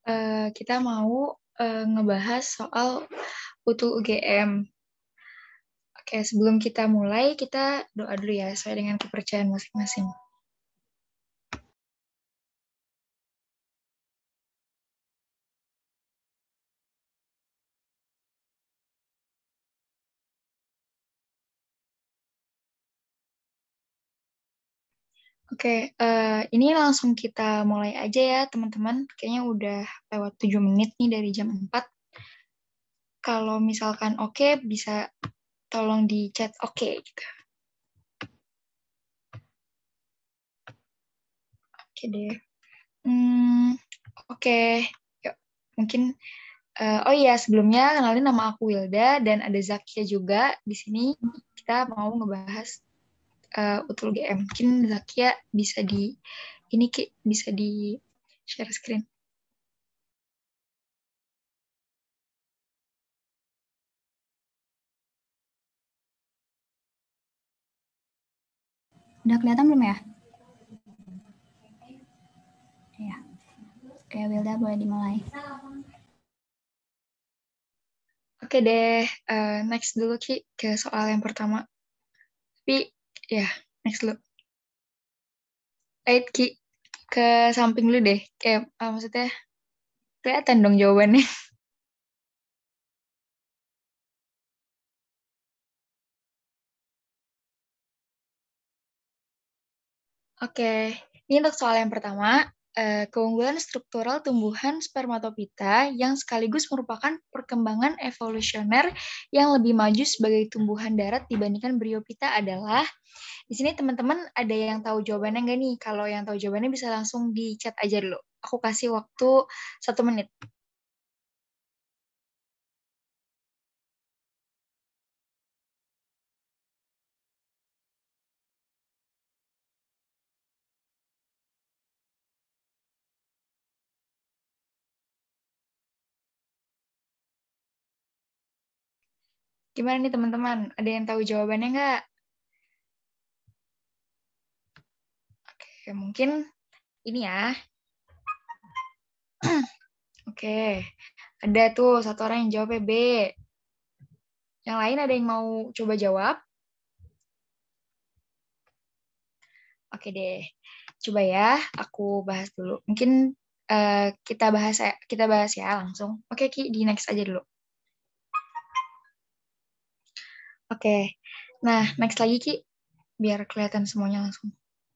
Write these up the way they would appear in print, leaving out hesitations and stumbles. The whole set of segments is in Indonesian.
kita mau ngebahas soal utul UGM. Oke, sebelum kita mulai, kita doa dulu ya, sesuai dengan kepercayaan masing-masing. Oke, ini langsung kita mulai aja ya, teman-teman. Kayaknya udah lewat 7 menit nih dari jam 4. Kalau misalkan oke, bisa tolong di chat oke gitu. Oke deh. Oke. Yuk, mungkin oh iya, sebelumnya kenalin nama aku Wilda dan ada Zakia juga di sini. Kita mau ngebahas utul GM. Mungkin Zakia bisa di ini Ki, bisa di share screen. Udah kelihatan belum ya? Ya. Oke, Wilda boleh dimulai. Oke deh, next dulu Ki ke soal yang pertama. Tapi ya, next dulu. Ki, ke samping dulu deh. Kayak maksudnya kelihatan dong jawabannya. Oke, ini untuk soal yang pertama. Keunggulan struktural tumbuhan spermatopita yang sekaligus merupakan perkembangan evolusioner yang lebih maju sebagai tumbuhan darat dibandingkan bryopita adalah. Di sini teman-teman ada yang tahu jawabannya nggak nih? Kalau yang tahu jawabannya bisa langsung di chat aja dulu. Aku kasih waktu 1 menit. Gimana nih teman-teman? Ada yang tahu jawabannya nggak? Oke, mungkin ini ya. Oke, ada tuh satu orang yang jawabnya B. Yang lain ada yang mau coba jawab? Oke deh, coba ya, aku bahas dulu. Mungkin kita bahas ya langsung. Oke Ki, di next aja dulu. Oke, nah next lagi Ki, biar kelihatan semuanya langsung.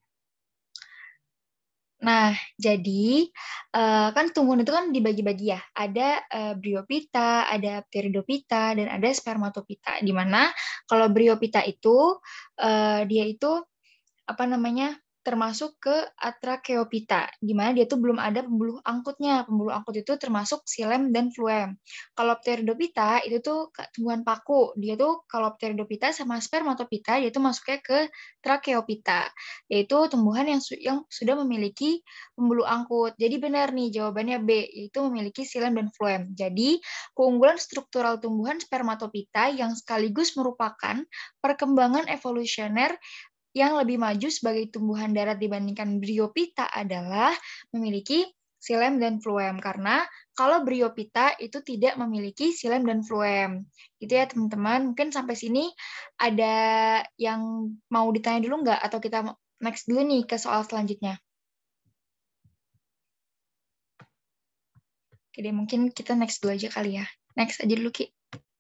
Nah, jadi kan tumbuhan itu kan dibagi-bagi ya. Ada bryopita, ada pteridopita, dan ada spermatopita. Di mana kalau bryopita itu dia itu apa namanya termasuk ke Atracheopita, di mana dia tuh belum ada pembuluh angkutnya. Pembuluh angkut itu termasuk xilem dan phloem. Kalau Pteridopita itu tuh tumbuhan paku. Dia tuh kalau Pteridopita sama Spermatopita dia tuh masuknya ke Tracheopita, yaitu tumbuhan yang sudah memiliki pembuluh angkut. Jadi benar nih jawabannya B, yaitu memiliki xilem dan phloem. Jadi keunggulan struktural tumbuhan Spermatopita yang sekaligus merupakan perkembangan evolusioner yang lebih maju sebagai tumbuhan darat dibandingkan Bryopita adalah memiliki xilem dan phloem. Karena kalau Bryopita itu tidak memiliki xilem dan phloem. Gitu ya teman-teman. Mungkin sampai sini ada yang mau ditanya dulu nggak? Atau kita next dulu nih ke soal selanjutnya? Oke deh, mungkin kita next dulu aja kali ya. Next aja dulu, Ki.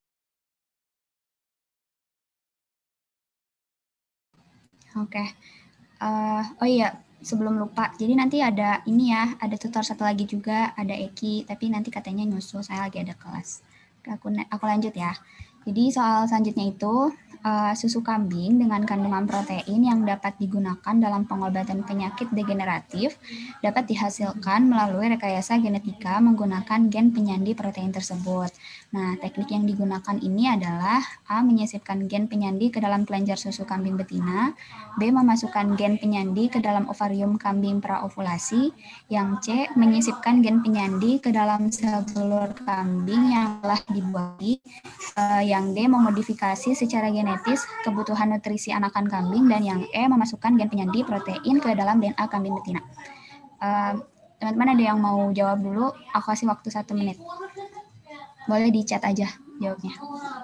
Oke. Oh iya, sebelum lupa. Jadi nanti ada ini ya, ada tutor satu lagi juga, ada Eki, tapi nanti katanya nyusul, saya lagi ada kelas. Aku lanjut ya. Jadi soal selanjutnya itu susu kambing dengan kandungan protein yang dapat digunakan dalam pengobatan penyakit degeneratif dapat dihasilkan melalui rekayasa genetika menggunakan gen penyandi protein tersebut. Nah, teknik yang digunakan ini adalah A. Menyisipkan gen penyandi ke dalam kelenjar susu kambing betina, B. Memasukkan gen penyandi ke dalam ovarium kambing praovulasi, yang C. Menyisipkan gen penyandi ke dalam sel telur kambing yang telah dibuahi, yang D. Memodifikasi secara genetis kebutuhan nutrisi anakan kambing, dan yang E. Memasukkan gen penyandi protein ke dalam DNA kambing betina. Teman-teman ada yang mau jawab dulu? Aku kasih waktu 1 menit. Boleh di chat aja jawabnya.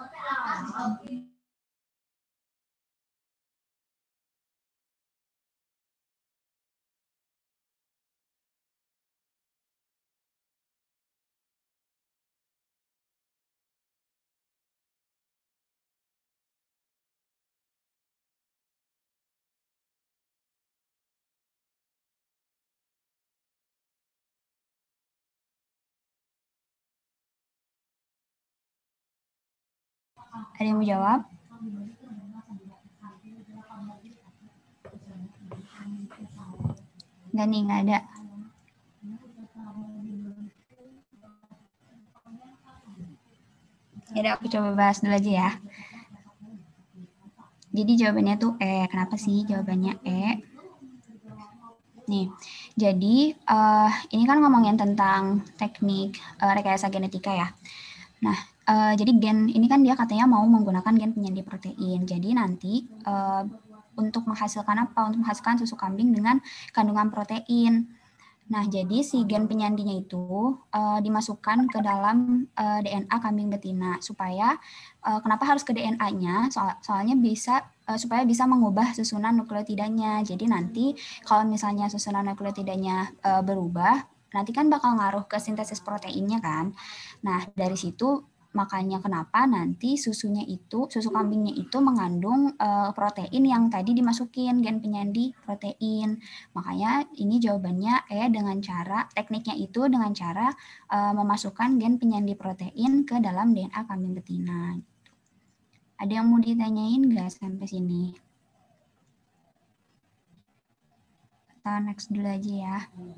Ada yang mau jawab? Nggak nih, nggak ada. Ya, aku coba bahas dulu aja ya. Jadi jawabannya tuh E. Kenapa sih jawabannya E? Nih, jadi ini kan ngomongin tentang teknik rekayasa genetika ya. Nah, jadi gen ini kan dia katanya mau menggunakan gen penyandi protein. Jadi nanti untuk menghasilkan apa? Untuk menghasilkan susu kambing dengan kandungan protein. Nah, jadi si gen penyandinya itu dimasukkan ke dalam DNA kambing betina supaya kenapa harus ke DNA-nya? Soalnya bisa supaya bisa mengubah susunan nukleotidanya. Jadi nanti kalau misalnya susunan nukleotidanya berubah, nanti kan bakal ngaruh ke sintesis proteinnya kan. Nah, dari situ makanya kenapa nanti susu kambingnya itu mengandung protein yang tadi dimasukin gen penyandi protein. Makanya ini jawabannya dengan tekniknya itu dengan cara memasukkan gen penyandi protein ke dalam DNA kambing betina. Ada yang mau ditanyain nggak sampai sini? Atau next dulu aja ya.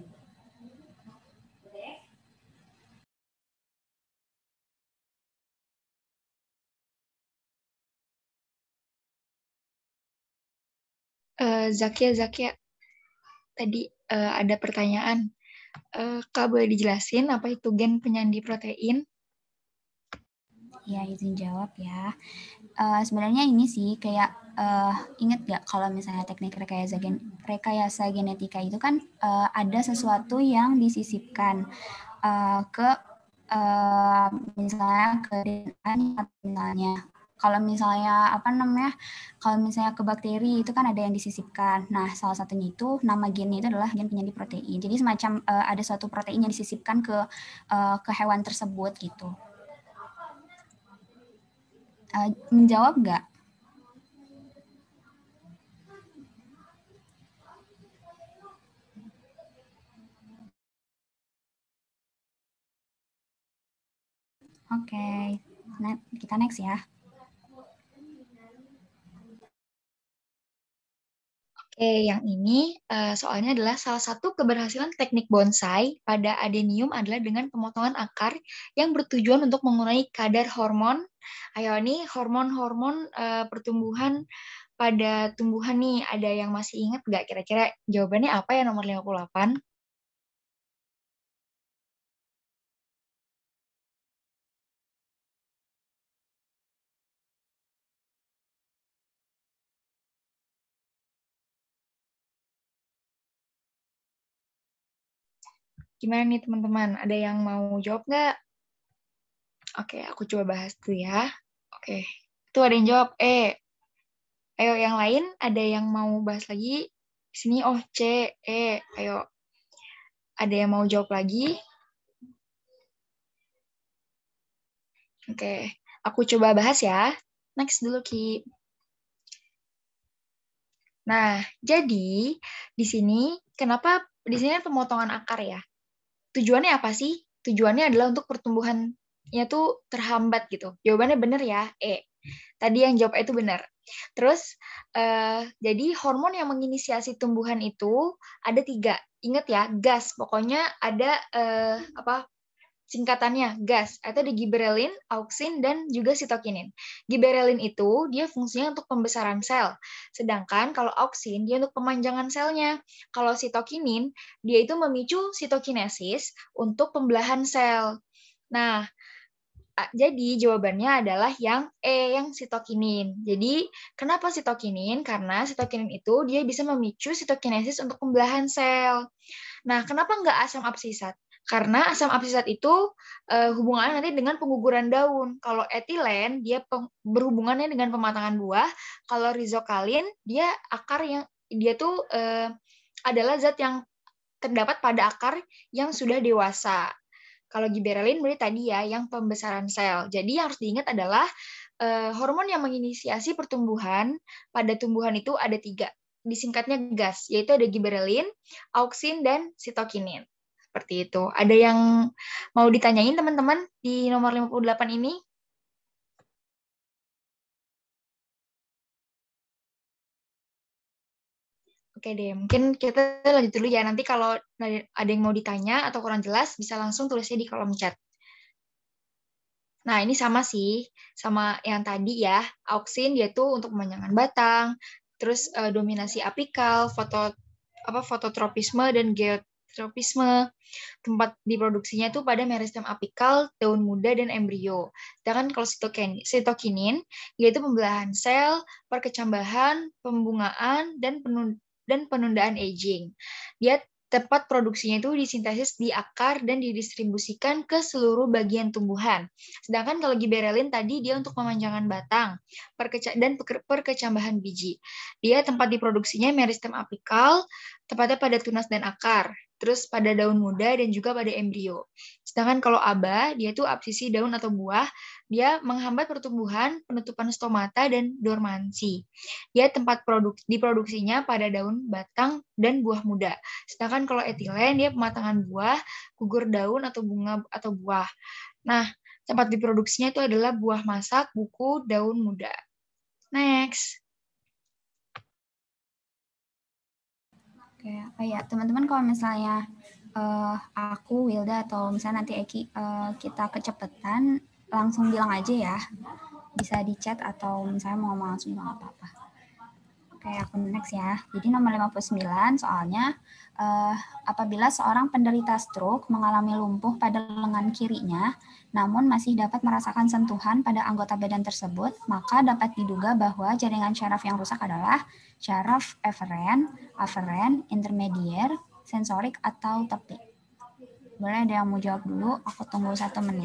Zakia, tadi ada pertanyaan. Kak, boleh dijelasin apa itu gen penyandi protein? Ya, izin jawab ya. Sebenarnya ini sih kayak inget gak kalau misalnya teknik rekayasa genetika itu kan ada sesuatu yang disisipkan ke misalnya ke DNA misalnya. Kalau misalnya kalau misalnya ke bakteri itu kan ada yang disisipkan. Nah, salah satunya itu nama gennya itu adalah gen penyandi protein. Jadi semacam ada suatu protein yang disisipkan ke hewan tersebut gitu. Menjawab nggak? Oke, nah, kita next ya. Oke, yang ini soalnya adalah salah satu keberhasilan teknik bonsai pada adenium adalah dengan pemotongan akar yang bertujuan untuk mengurangi kadar hormon. Ayo nih, hormon-hormon pertumbuhan pada tumbuhan nih, ada yang masih ingat nggak kira-kira jawabannya apa ya nomor 58? Gimana nih teman-teman? Ada yang mau jawab nggak? Oke, aku coba bahas dulu ya. Oke, itu ada yang jawab E. Ayo yang lain, ada yang mau bahas lagi? Di sini, oh C, E. Ayo, ada yang mau jawab lagi? Oke, aku coba bahas ya. Next dulu, Ki. Nah, jadi di sini, kenapa di sini pemotongan akar ya? Tujuannya apa sih? Tujuannya adalah untuk pertumbuhannya tuh terhambat gitu. Jawabannya benar ya, E. Tadi yang jawab itu benar. Terus, jadi hormon yang menginisiasi tumbuhan itu ada 3. Ingat ya, gas. Pokoknya ada singkatannya gas, atau di giberelin, auksin, dan juga sitokinin. Giberelin itu dia fungsinya untuk pembesaran sel, sedangkan kalau auksin dia untuk pemanjangan selnya. Kalau sitokinin dia itu memicu sitokinesis untuk pembelahan sel. Nah, jadi jawabannya adalah yang E, yang sitokinin. Jadi kenapa sitokinin? Karena sitokinin itu dia bisa memicu sitokinesis untuk pembelahan sel. Nah, kenapa nggak asam absisat? Karena asam absisat itu hubungannya nanti dengan pengguguran daun. Kalau etilen dia berhubungannya dengan pematangan buah. Kalau rizokalin dia akar yang dia tuh adalah zat yang terdapat pada akar yang sudah dewasa. Kalau giberelin berarti tadi ya yang pembesaran sel. Jadi yang harus diingat adalah hormon yang menginisiasi pertumbuhan pada tumbuhan itu ada 3. Disingkatnya GAS, yaitu ada giberelin, auksin, dan sitokinin. Seperti itu. Ada yang mau ditanyain teman-teman di nomor 58 ini? Oke deh, mungkin kita lanjut dulu ya. Nanti kalau ada yang mau ditanya atau kurang jelas, bisa langsung tulisnya di kolom chat. Nah, ini sama sih, sama yang tadi ya. Auksin dia tuh untuk pemanjangan batang, terus dominasi apikal, fototropisme dan geotropisme. Tempat diproduksinya tuh pada meristem apikal, daun muda dan embrio. Sedangkan kalau sitokinin yaitu pembelahan sel, perkecambahan, pembungaan dan penundaan aging. Dia tempat produksinya itu disintesis di akar dan didistribusikan ke seluruh bagian tumbuhan. Sedangkan kalau giberelin tadi dia untuk pemanjangan batang dan perkecambahan biji. Dia tempat diproduksinya meristem apikal, tepatnya pada tunas dan akar, terus pada daun muda dan juga pada embrio. Sedangkan kalau aba, dia itu absisi daun atau buah, dia menghambat pertumbuhan, penutupan stomata, dan dormansi. Dia tempat diproduksinya pada daun, batang, dan buah muda. Sedangkan kalau etilen, dia pematangan buah, gugur daun atau bunga atau buah. Nah, tempat diproduksinya itu adalah buah masak, buku, daun muda. Next. Oke, oh ya teman-teman kalau misalnya aku Wilda atau misalnya nanti Eki kita kecepatan langsung bilang aja ya, bisa di chat atau misalnya mau langsung bilang apa-apa. Oke, aku next ya. Jadi nomor 59 soalnya apabila seorang penderita stroke mengalami lumpuh pada lengan kirinya, namun masih dapat merasakan sentuhan pada anggota badan tersebut, maka dapat diduga bahwa jaringan syaraf yang rusak adalah syaraf aferen, intermedier, sensorik, atau tepi. Boleh ada yang mau jawab dulu? Aku tunggu 1 menit.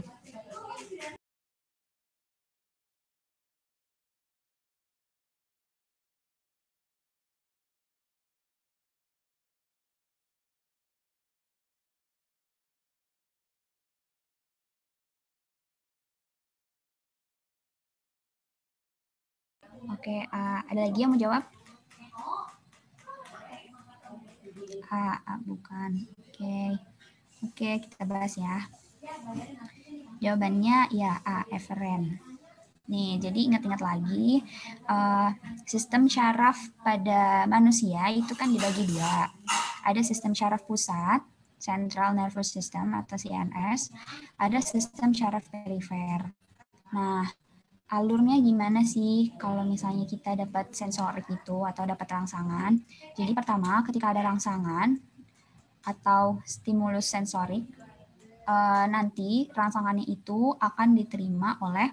Oke, ada lagi yang mau jawab? Bukan. Oke, kita bahas ya. Jawabannya ya aferen. Nih, jadi ingat-ingat lagi, sistem syaraf pada manusia itu kan dibagi 2. Ada sistem syaraf pusat, Central Nervous System atau CNS, ada sistem syaraf perifer. Nah, alurnya gimana sih kalau misalnya kita dapat sensorik itu atau dapat rangsangan? Jadi pertama, ketika ada rangsangan atau stimulus sensorik, nanti rangsangannya itu akan diterima oleh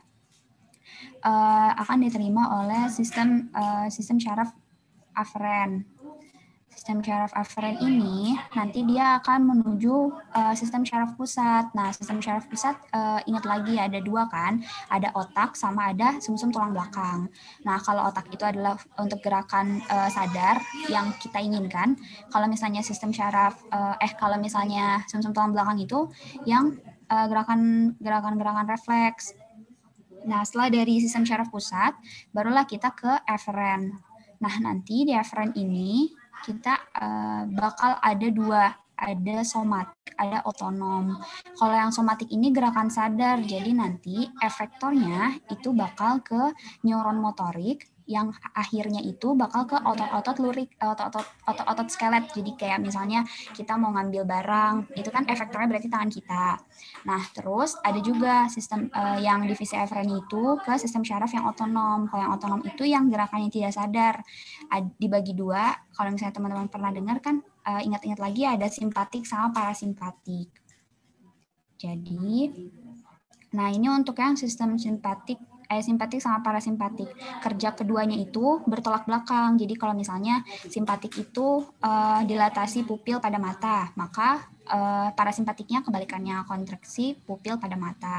sistem syaraf aferen. Sistem syaraf aferen ini nanti dia akan menuju sistem syaraf pusat. Nah, sistem syaraf pusat ingat lagi ada 2 kan, ada otak sama ada sumsum tulang belakang. Nah, kalau otak itu adalah untuk gerakan sadar yang kita inginkan. Kalau misalnya sistem syaraf kalau misalnya sumsum tulang belakang itu yang gerakan refleks. Nah, setelah dari sistem syaraf pusat, barulah kita ke aferen. Nah, nanti di aferen ini kita bakal ada 2, ada somatik, ada otonom. Kalau yang somatik ini gerakan sadar, jadi nanti efektornya itu bakal ke neuron motorik, yang akhirnya itu bakal ke otot-otot lurik, otot-otot skelet. Jadi kayak misalnya kita mau ngambil barang, itu kan efektornya berarti tangan kita. Nah, terus ada juga sistem yang divisi aferen itu ke sistem syaraf yang otonom. Kalau yang otonom itu yang gerakannya tidak sadar. Dibagi 2, kalau misalnya teman-teman pernah dengar kan, ingat-ingat lagi ada simpatik sama parasimpatik. Jadi, nah ini untuk yang sistem simpatik simpatik sama parasimpatik. Kerja keduanya itu bertolak belakang. Jadi kalau misalnya simpatik itu dilatasi pupil pada mata, maka parasimpatiknya kebalikannya, kontraksi pupil pada mata.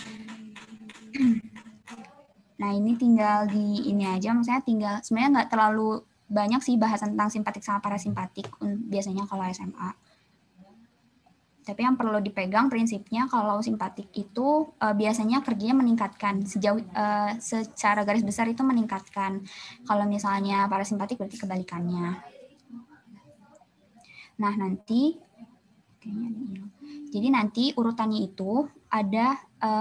Nah ini tinggal di ini aja, maksudnya tinggal sebenarnya nggak terlalu banyak sih bahasan tentang simpatik sama parasimpatik biasanya kalau SMA. Tapi yang perlu dipegang prinsipnya kalau simpatik itu biasanya kerjanya meningkatkan secara garis besar itu meningkatkan. Kalau misalnya parasimpatik berarti kebalikannya. Nah nanti jadi nanti urutannya itu ada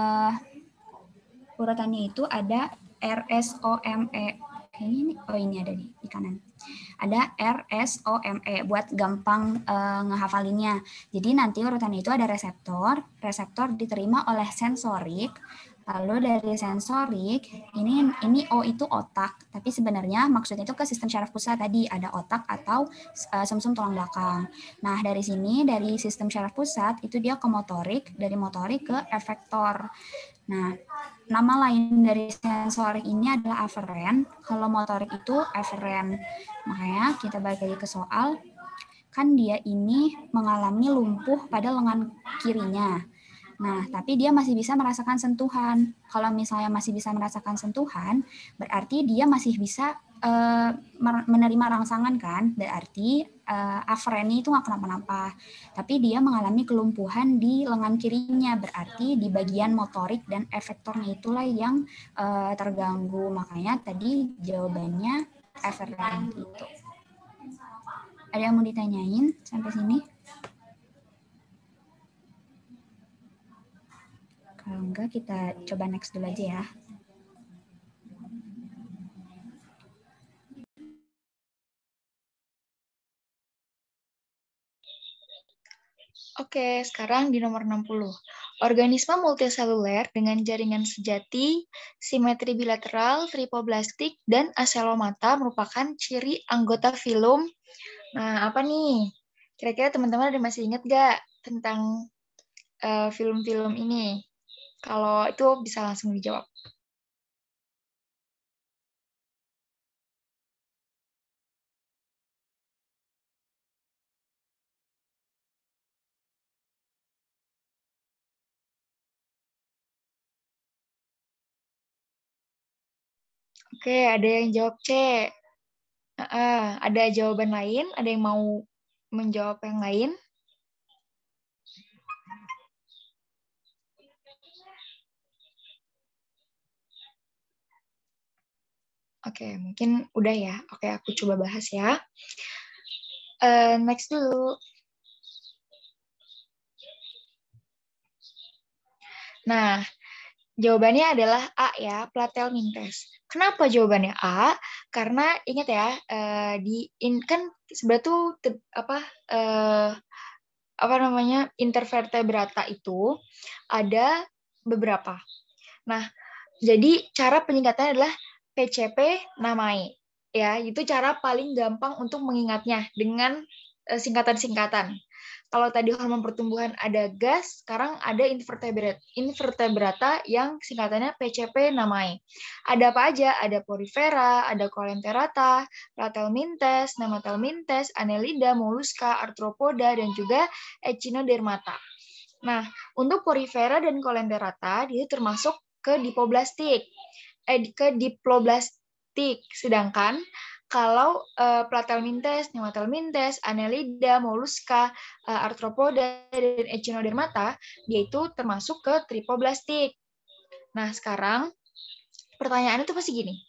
RSOME. Ini ada di kanan. Ada RSOME buat gampang ngehafalinnya. Jadi nanti urutannya itu ada reseptor diterima oleh sensorik. Lalu dari sensorik, ini O itu otak, tapi sebenarnya maksudnya itu ke sistem syaraf pusat tadi, ada otak atau sumsum tulang belakang. Nah, dari sini, dari sistem syaraf pusat, itu dia ke motorik, dari motorik ke efektor. Nah, nama lain dari sensorik ini adalah aferen, kalau motorik itu eferen. Makanya kita balik lagi ke soal, kan dia ini mengalami lumpuh pada lengan kirinya. Nah, tapi dia masih bisa merasakan sentuhan. Kalau misalnya masih bisa merasakan sentuhan, berarti dia masih bisa menerima rangsangan kan? Berarti aferen itu nggak kenapa-napa. Tapi dia mengalami kelumpuhan di lengan kirinya, berarti di bagian motorik dan efektornya itulah yang terganggu. Makanya tadi jawabannya aferen gitu. Ada yang mau ditanyain sampai sini? Kalau enggak, kita coba next dulu aja ya. Oke, sekarang di nomor 60. Organisme multiseluler dengan jaringan sejati, simetri bilateral, tripoblastik, dan aselomata merupakan ciri anggota filum. Nah, apa nih? Kira-kira teman-teman ada masih ingat gak tentang film-film ini? Kalau itu bisa langsung dijawab. Oke, ada yang jawab C. Ada jawaban lain? Ada yang mau menjawab yang lain? Oke, mungkin udah ya. Oke, aku coba bahas ya. Next dulu. Nah, jawabannya adalah A ya, platelmintes. Kenapa jawabannya A? Karena ingat ya, kan sebenarnya tuh apa namanya intervertebrata itu ada beberapa. Nah, jadi cara penyingkatannya adalah PCP namai. Ya, itu cara paling gampang untuk mengingatnya dengan singkatan-singkatan. Kalau tadi hormon pertumbuhan ada gas, sekarang ada invertebrata yang singkatannya PCP namai. Ada apa aja? Ada porifera, ada coelenterata, platelmintes, nematelmintes, annelida, mollusca, arthropoda, dan juga echinodermata. Nah, untuk porifera dan coelenterata, dia termasuk ke diploblastik. Sedangkan kalau platelmintes, nematelmintes, annelida, mollusca, arthropoda, dan echinodermata, dia itu termasuk ke tripoblastik. Nah, sekarang pertanyaannya itu pasti gini.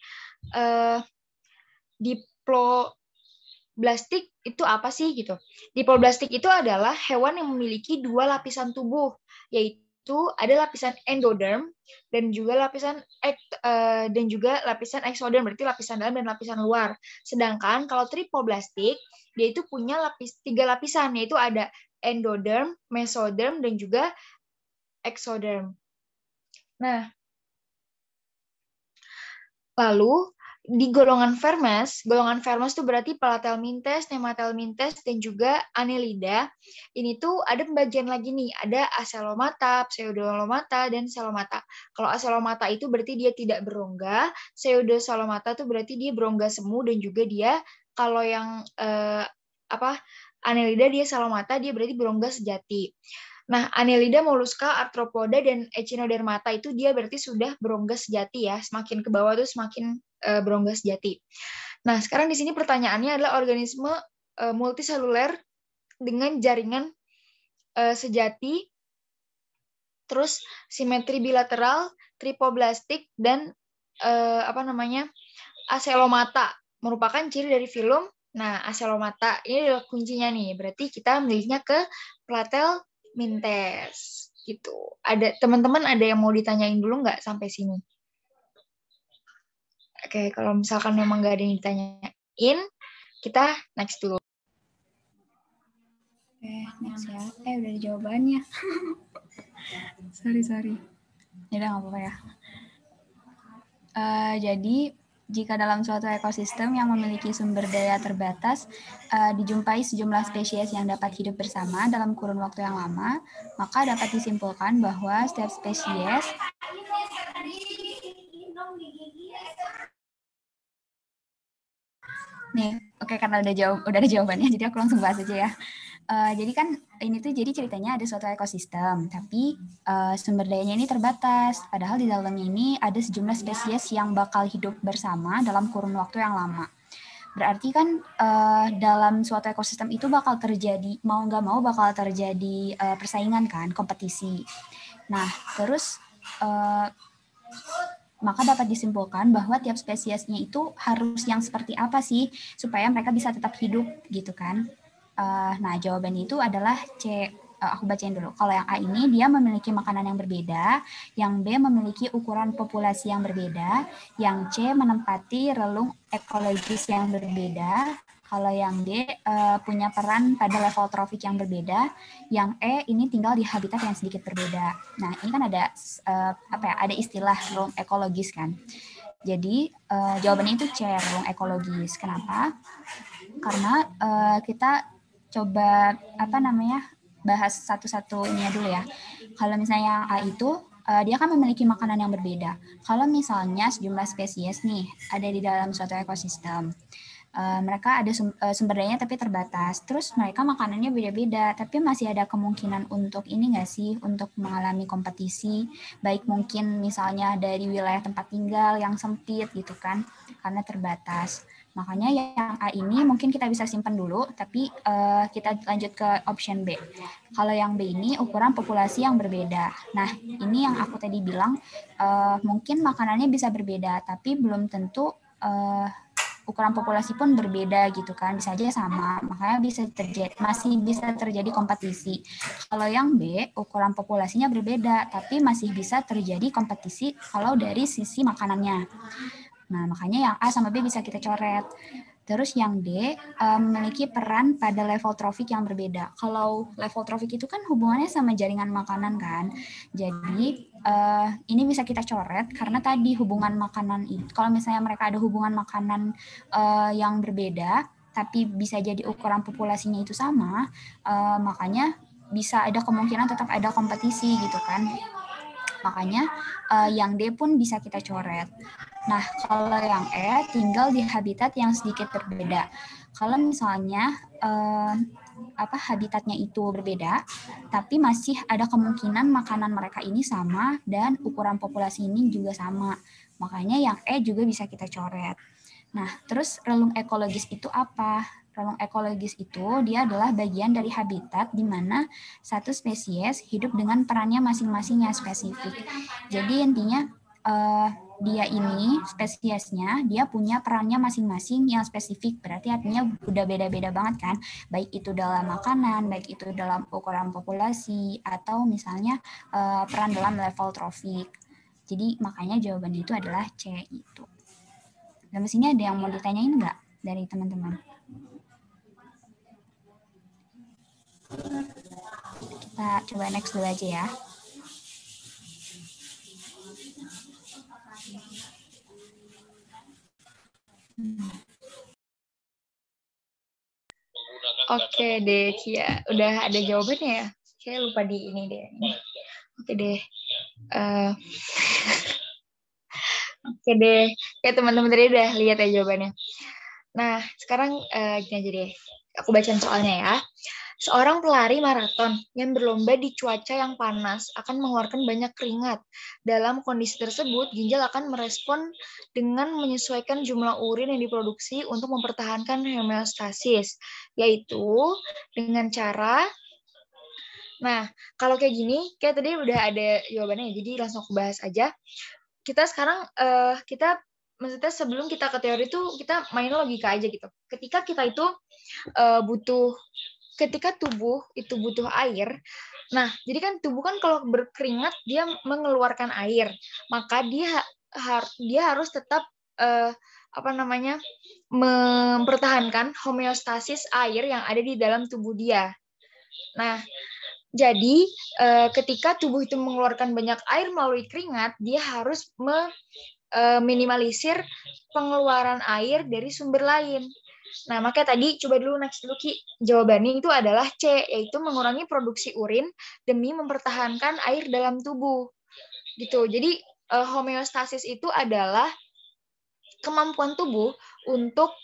Diploblastik itu apa sih gitu? Diploblastik itu adalah hewan yang memiliki dua lapisan tubuh, yaitu ada lapisan endoderm dan juga lapisan exoderm, berarti lapisan dalam dan lapisan luar. Sedangkan kalau tripoblastik, dia itu punya tiga lapisan, yaitu ada endoderm, mesoderm, dan juga exoderm. Nah, lalu di golongan Vermes tuh berarti Platelmintes, Nematelmintes, dan juga Annelida. Ini tuh ada pembagian lagi nih, ada Acelomata, Pseudolomata, dan Celomata. Kalau Acelomata itu berarti dia tidak berongga, Pseudocelomata tuh berarti dia berongga semu, dan juga dia kalau yang Annelida dia Celomata, dia berarti berongga sejati. Nah, Annelida, Mollusca, Arthropoda, dan Echinodermata itu dia berarti sudah berongga sejati ya. Semakin ke bawah tuh semakin berongga sejati. Nah, sekarang di sini pertanyaannya adalah organisme multiseluler dengan jaringan sejati, terus simetri bilateral, tripoblastik, dan acelomata merupakan ciri dari filum. Nah, acelomata ini adalah kuncinya nih. Berarti kita milihnya ke Platelmintes gitu. Ada teman-teman ada yang mau ditanyain dulu nggak sampai sini? Oke, kalau misalkan memang nggak ada yang ditanyain, kita next dulu. Oke, next ya. Udah ada jawabannya. sorry. Ya udah nggak apa-apa ya. Jadi jika dalam suatu ekosistem yang memiliki sumber daya terbatas dijumpai sejumlah spesies yang dapat hidup bersama dalam kurun waktu yang lama, maka dapat disimpulkan bahwa setiap spesies nih, oke, karena udah ada jawabannya, jadi aku langsung bahas aja ya. Jadi kan ini tuh jadi ceritanya ada suatu ekosistem, tapi sumber dayanya ini terbatas. Padahal di dalamnya ini ada sejumlah spesies yang bakal hidup bersama dalam kurun waktu yang lama. Berarti kan dalam suatu ekosistem itu bakal terjadi, mau nggak mau bakal terjadi persaingan kan, kompetisi. Nah, terus maka dapat disimpulkan bahwa tiap spesiesnya itu harus yang seperti apa sih supaya mereka bisa tetap hidup gitu kan. Nah, jawabannya itu adalah C. Aku bacain dulu. Kalau yang A ini dia memiliki makanan yang berbeda, yang B memiliki ukuran populasi yang berbeda, yang C menempati relung ekologis yang berbeda, kalau yang D punya peran pada level trofik yang berbeda, yang E ini tinggal di habitat yang sedikit berbeda. Nah, ini kan ada ada istilah relung ekologis kan. Jadi jawabannya itu C, relung ekologis. Kenapa? Karena kita coba bahas satu-satunya dulu ya. Kalau misalnya yang A itu dia kan memiliki makanan yang berbeda. Kalau misalnya sejumlah spesies nih ada di dalam suatu ekosistem, mereka ada sumber dayanya tapi terbatas. Terus mereka makanannya beda-beda, tapi masih ada kemungkinan untuk ini nggak sih, untuk mengalami kompetisi, baik mungkin misalnya dari wilayah tempat tinggal yang sempit gitu kan, karena terbatas. Makanya yang A ini mungkin kita bisa simpan dulu, tapi kita lanjut ke option B. Kalau yang B ini ukuran populasi yang berbeda. Nah, ini yang aku tadi bilang, mungkin makanannya bisa berbeda, tapi belum tentu ukuran populasi pun berbeda gitu kan, bisa aja sama, makanya masih bisa terjadi kompetisi. Kalau yang B, ukuran populasinya berbeda, tapi masih bisa terjadi kompetisi kalau dari sisi makanannya. Nah, makanya yang A sama B bisa kita coret. Terus yang D memiliki peran pada level trofik yang berbeda. Kalau level trofik itu kan hubungannya sama jaringan makanan kan. Jadi ini bisa kita coret karena tadi hubungan makanan itu. Kalau misalnya mereka ada hubungan makanan yang berbeda, tapi bisa jadi ukuran populasinya itu sama, makanya bisa ada kemungkinan tetap ada kompetisi gitu kan. Makanya yang D pun bisa kita coret. Nah, kalau yang E tinggal di habitat yang sedikit berbeda. Kalau misalnya habitatnya itu berbeda, tapi masih ada kemungkinan makanan mereka ini sama dan ukuran populasi ini juga sama. Makanya yang E juga bisa kita coret. Nah, terus relung ekologis itu apa? Relung ekologis itu dia adalah bagian dari habitat di mana satu spesies hidup dengan perannya masing-masing yang spesifik. Jadi intinya dia ini spesiesnya dia punya perannya masing-masing yang spesifik, berarti artinya udah beda-beda banget kan, baik itu dalam makanan, baik itu dalam ukuran populasi, atau misalnya peran dalam level trofik. Jadi makanya jawabannya itu adalah C itu. Sampai sini ada yang mau ditanyain nggak dari teman-teman? Kita coba next dulu aja ya. Oke deh, Kia. Udah ada jawabannya ya? Saya lupa di ini deh. Oke deh. Eh, oke deh. Ya teman-teman tadi udah lihat ya jawabannya. Nah, sekarang gini aja deh. Aku bacain soalnya ya. Seorang pelari maraton yang berlomba di cuaca yang panas akan mengeluarkan banyak keringat. Dalam kondisi tersebut, ginjal akan merespon dengan menyesuaikan jumlah urin yang diproduksi untuk mempertahankan homeostasis, yaitu dengan cara. Nah, kalau kayak gini, kayak tadi udah ada jawabannya, jadi langsung aku bahas aja. Kita sekarang, kita maksudnya sebelum kita ke teori itu, kita main logika aja gitu. Ketika kita itu butuh ketika tubuh itu butuh air, nah jadi kan tubuh kan kalau berkeringat dia mengeluarkan air, maka dia harus tetap apa namanya mempertahankan homeostasis air yang ada di dalam tubuh dia. Nah, jadi ketika tubuh itu mengeluarkan banyak air melalui keringat, dia harus meminimalisir pengeluaran air dari sumber lain. Nah, makanya tadi coba dulu next dulu Ki. Jawabannya itu adalah C, yaitu mengurangi produksi urin demi mempertahankan air dalam tubuh. Gitu. Jadi homeostasis itu adalah kemampuan tubuh untuk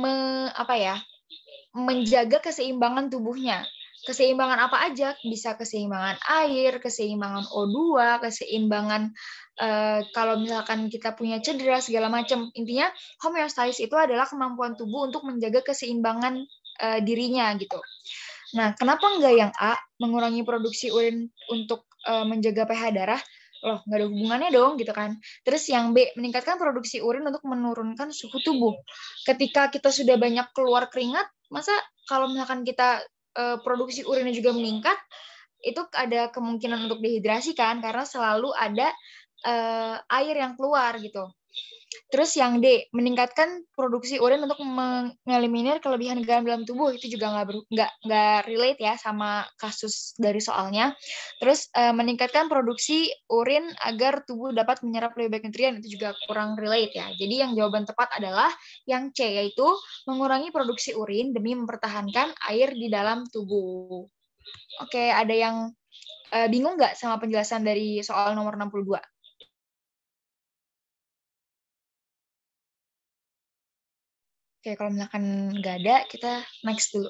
menjaga keseimbangan tubuhnya. Keseimbangan apa aja? Bisa keseimbangan air, keseimbangan O2, keseimbangan kalau misalkan kita punya cedera segala macam. Intinya homeostasis itu adalah kemampuan tubuh untuk menjaga keseimbangan dirinya gitu. Nah, kenapa enggak yang A, mengurangi produksi urin untuk menjaga pH darah? Loh, nggak ada hubungannya dong gitu kan. Terus yang B, meningkatkan produksi urin untuk menurunkan suhu tubuh. Ketika kita sudah banyak keluar keringat, masa kalau misalkan kita produksi urinnya juga meningkat, itu ada kemungkinan untuk dehidrasi kan, karena selalu ada air yang keluar gitu. Terus yang D, meningkatkan produksi urin untuk mengeliminir kelebihan garam dalam tubuh. Itu juga nggak relate ya sama kasus dari soalnya. Terus meningkatkan produksi urin agar tubuh dapat menyerap lebih banyak nutrien. Itu juga kurang relate ya. Jadi yang jawaban tepat adalah yang C, yaitu mengurangi produksi urin demi mempertahankan air di dalam tubuh. Oke, ada yang bingung nggak sama penjelasan dari soal nomor 62? Oke, kalau misalkan nggak ada, kita next dulu.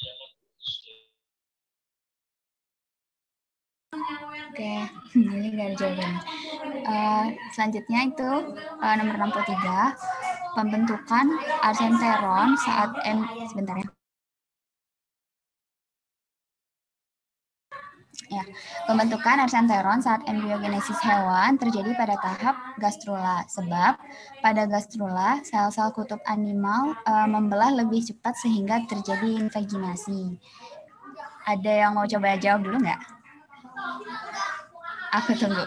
Oke, ini nggak ada jawabannya. Selanjutnya itu nomor 63, pembentukan arsenteron saat sebentar ya. Ya, pembentukan arsenteron saat embriogenesis hewan terjadi pada tahap gastrula. Sebab pada gastrula sel-sel kutub animal membelah lebih cepat sehingga terjadi invaginasi. Ada yang mau coba jawab dulu nggak? Aku tunggu.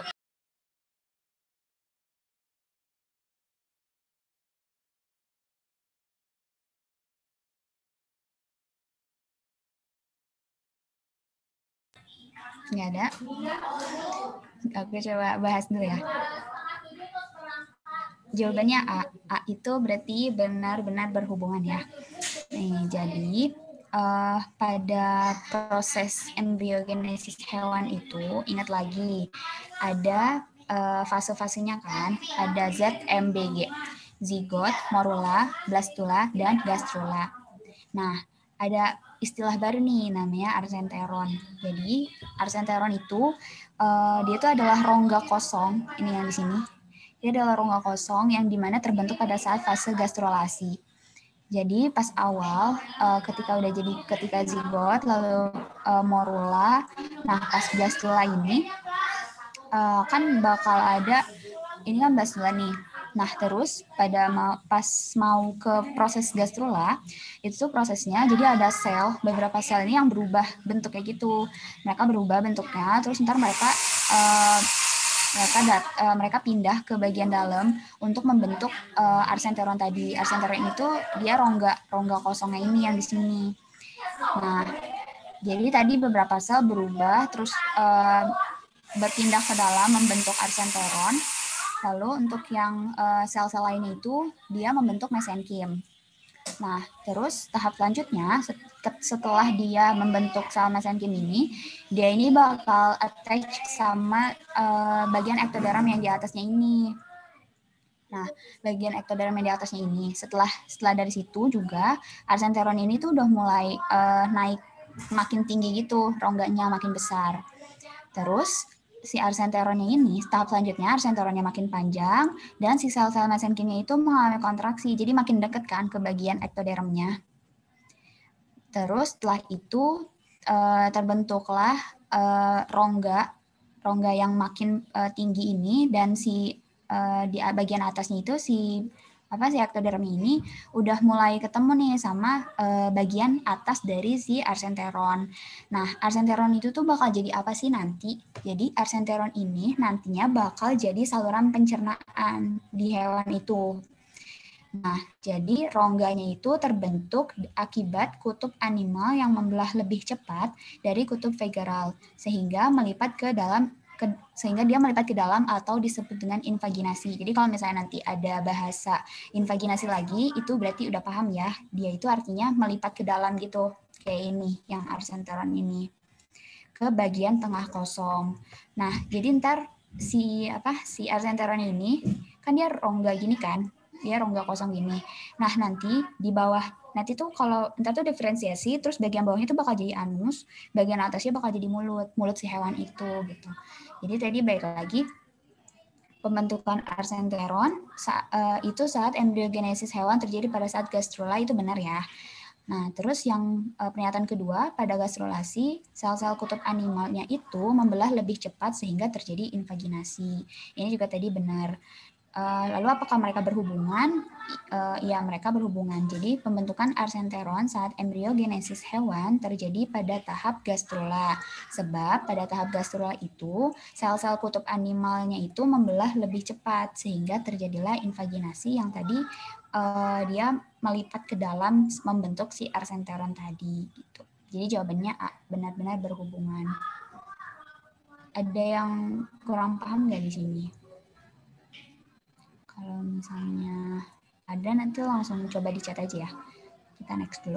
Nggak ada. Aku coba bahas dulu ya. Jawabannya A. A itu berarti benar-benar berhubungan ya. Nih, jadi pada proses embriogenesis hewan itu, ingat lagi, ada fase-fasenya kan, ada ZMBG, zigot, morula, blastula, dan gastrula. Nah, ada istilah baru nih namanya arsenteron. Jadi arsenteron itu dia itu adalah rongga kosong, ini yang di sini. Dia adalah rongga kosong yang dimana terbentuk pada saat fase gastrulasi. Jadi pas awal ketika zigot lalu morula, nah pas gastrula ini kan bakal ada ini kan gastrula nih. Nah terus pas mau ke proses gastrula itu prosesnya jadi ada beberapa sel ini yang berubah bentuknya gitu. Mereka berubah bentuknya terus ntar mereka pindah ke bagian dalam untuk membentuk arsenteron tadi. Arsenteron itu dia rongga kosongnya ini yang di sini. Nah, jadi tadi beberapa sel berubah terus berpindah ke dalam membentuk arsenteron. Lalu untuk yang sel-sel lainnya itu dia membentuk mesenkim. Nah, terus tahap selanjutnya setelah dia membentuk sel mesenkim ini, dia ini bakal attach sama bagian ektoderm yang di atasnya ini. Nah, bagian ektoderm yang di atasnya ini, setelah dari situ juga arsenteron ini tuh udah mulai naik makin tinggi gitu, rongganya makin besar. Terus si arsenteronnya ini, tahap selanjutnya arsenteronnya makin panjang dan si sel-sel mesenkimnya itu mengalami kontraksi, jadi makin deket kan ke bagian ektodermnya. Terus setelah itu terbentuklah rongga yang makin tinggi ini, dan si di bagian atasnya itu si ektoderm ini udah mulai ketemu nih sama bagian atas dari si arsenteron. Nah, arsenteron itu tuh bakal jadi apa sih nanti? Jadi arsenteron ini nantinya bakal jadi saluran pencernaan di hewan itu. Nah, jadi rongganya itu terbentuk akibat kutub animal yang membelah lebih cepat dari kutub vageral, sehingga dia melipat ke dalam atau disebut dengan invaginasi. Jadi kalau misalnya nanti ada bahasa invaginasi lagi, itu berarti udah paham ya, dia itu artinya melipat ke dalam gitu, kayak ini, yang arsenteron ini, ke bagian tengah kosong. Nah, jadi ntar si arsenteron ini, kan dia rongga gini kan, dia rongga kosong gini. Nah, nanti di bawah, nanti tuh kalau ntar tuh diferensiasi, terus bagian bawahnya tuh bakal jadi anus, bagian atasnya bakal jadi mulut si hewan itu gitu. Jadi tadi balik lagi, pembentukan arsenteron itu saat embryogenesis hewan terjadi pada saat gastrula, itu benar ya. Nah, terus yang pernyataan kedua, pada gastrulasi, sel-sel kutub animalnya itu membelah lebih cepat sehingga terjadi invaginasi. Ini juga tadi benar. Lalu apakah mereka berhubungan? Ya, mereka berhubungan. Jadi pembentukan arsenteron saat embryogenesis hewan terjadi pada tahap gastrula. Sebab pada tahap gastrula itu sel-sel kutub animalnya itu membelah lebih cepat sehingga terjadilah invaginasi yang tadi dia melipat ke dalam membentuk si arsenteron tadi gitu. Jadi jawabannya A, benar-benar berhubungan. Ada yang kurang paham nggak di sini? Kalau misalnya ada, nanti langsung coba dicat aja ya. Kita next dulu.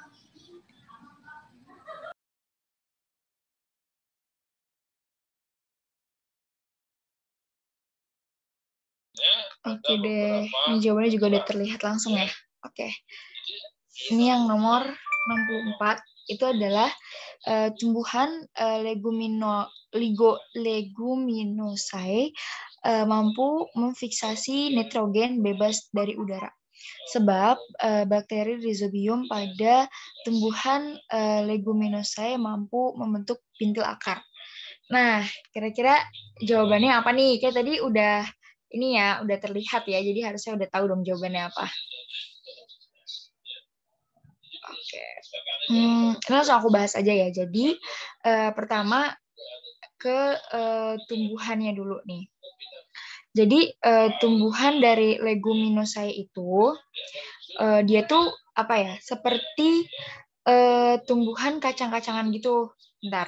Oke deh, ini jawabannya juga udah terlihat langsung ya. Oke. Ini yang nomor 64, itu adalah tumbuhan leguminosae mampu memfiksasi nitrogen bebas dari udara. Sebab bakteri Rhizobium pada tumbuhan leguminosae mampu membentuk bintil akar. Nah, kira-kira jawabannya apa nih? Kayak tadi udah ini ya, udah terlihat ya, jadi harusnya udah tahu dong jawabannya apa. Oke. Langsung aku bahas aja ya. Jadi pertama ke tumbuhannya dulu nih. Jadi tumbuhan dari leguminosae itu dia tuh apa ya? Seperti tumbuhan kacang-kacangan gitu. Bentar.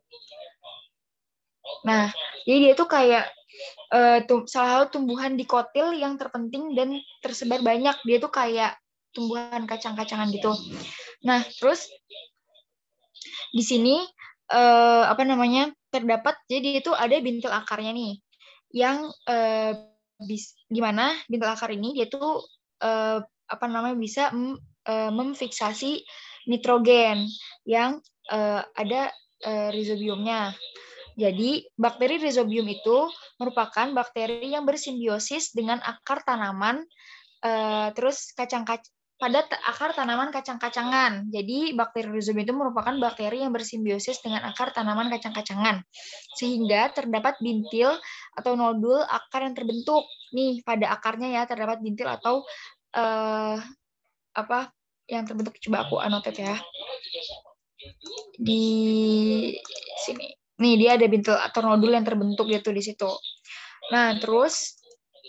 Nah, jadi dia tuh kayak salah satu tumbuhan dikotil yang terpenting dan tersebar banyak. Dia tuh kayak tumbuhan kacang-kacangan gitu. Nah, terus di sini terdapat, jadi itu ada bintil akarnya nih, yang gimana bintil akar ini dia tuh bisa memfiksasi nitrogen yang ada rhizobiumnya. Jadi bakteri rhizobium itu merupakan bakteri yang bersimbiosis dengan akar tanaman, terus pada akar tanaman kacang-kacangan. Jadi bakteri rhizobium itu merupakan bakteri yang bersimbiosis dengan akar tanaman kacang-kacangan, sehingga terdapat bintil atau nodul akar yang terbentuk. Nih pada akarnya ya terdapat bintil atau yang terbentuk. Coba aku annotate ya di sini. Nih dia ada bintil atau nodul yang terbentuk gitu di situ. Nah terus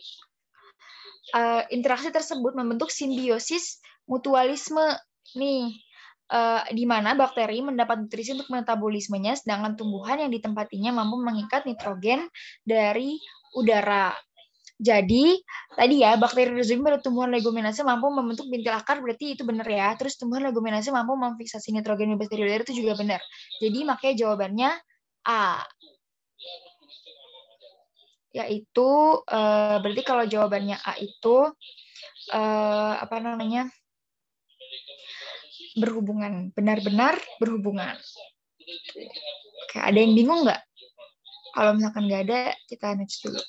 interaksi tersebut membentuk simbiosis mutualisme nih, di mana bakteri mendapat nutrisi untuk metabolismenya, sedangkan tumbuhan yang ditempatinya mampu mengikat nitrogen dari udara. Jadi tadi ya bakteri rhizobia pada tumbuhan leguminase mampu membentuk bintil akar, berarti itu benar ya. Terus tumbuhan leguminase mampu memfiksasi nitrogen bebas dari udara, itu juga benar. Jadi makanya jawabannya A. Yaitu berarti kalau jawabannya A itu apa namanya? Berhubungan, benar-benar berhubungan. Oke, ada yang bingung nggak? Kalau misalkan nggak ada, kita next dulu.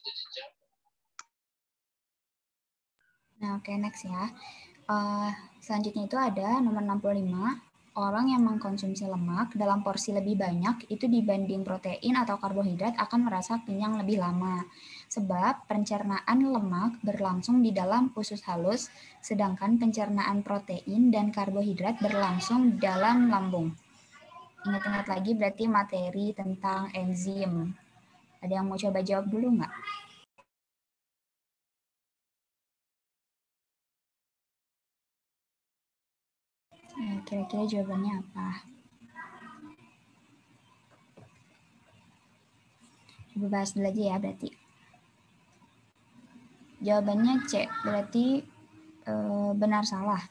Nah, oke, next ya. Selanjutnya itu ada nomor 65. Orang yang mengkonsumsi lemak dalam porsi lebih banyak itu dibanding protein atau karbohidrat akan merasa kenyang lebih lama. Sebab pencernaan lemak berlangsung di dalam usus halus, sedangkan pencernaan protein dan karbohidrat berlangsung di dalam lambung. Ingat-ingat lagi berarti materi tentang enzim. Ada yang mau coba jawab dulu nggak? Kira-kira jawabannya apa? Coba bahas dulu aja ya berarti. Jawabannya C, berarti benar salah.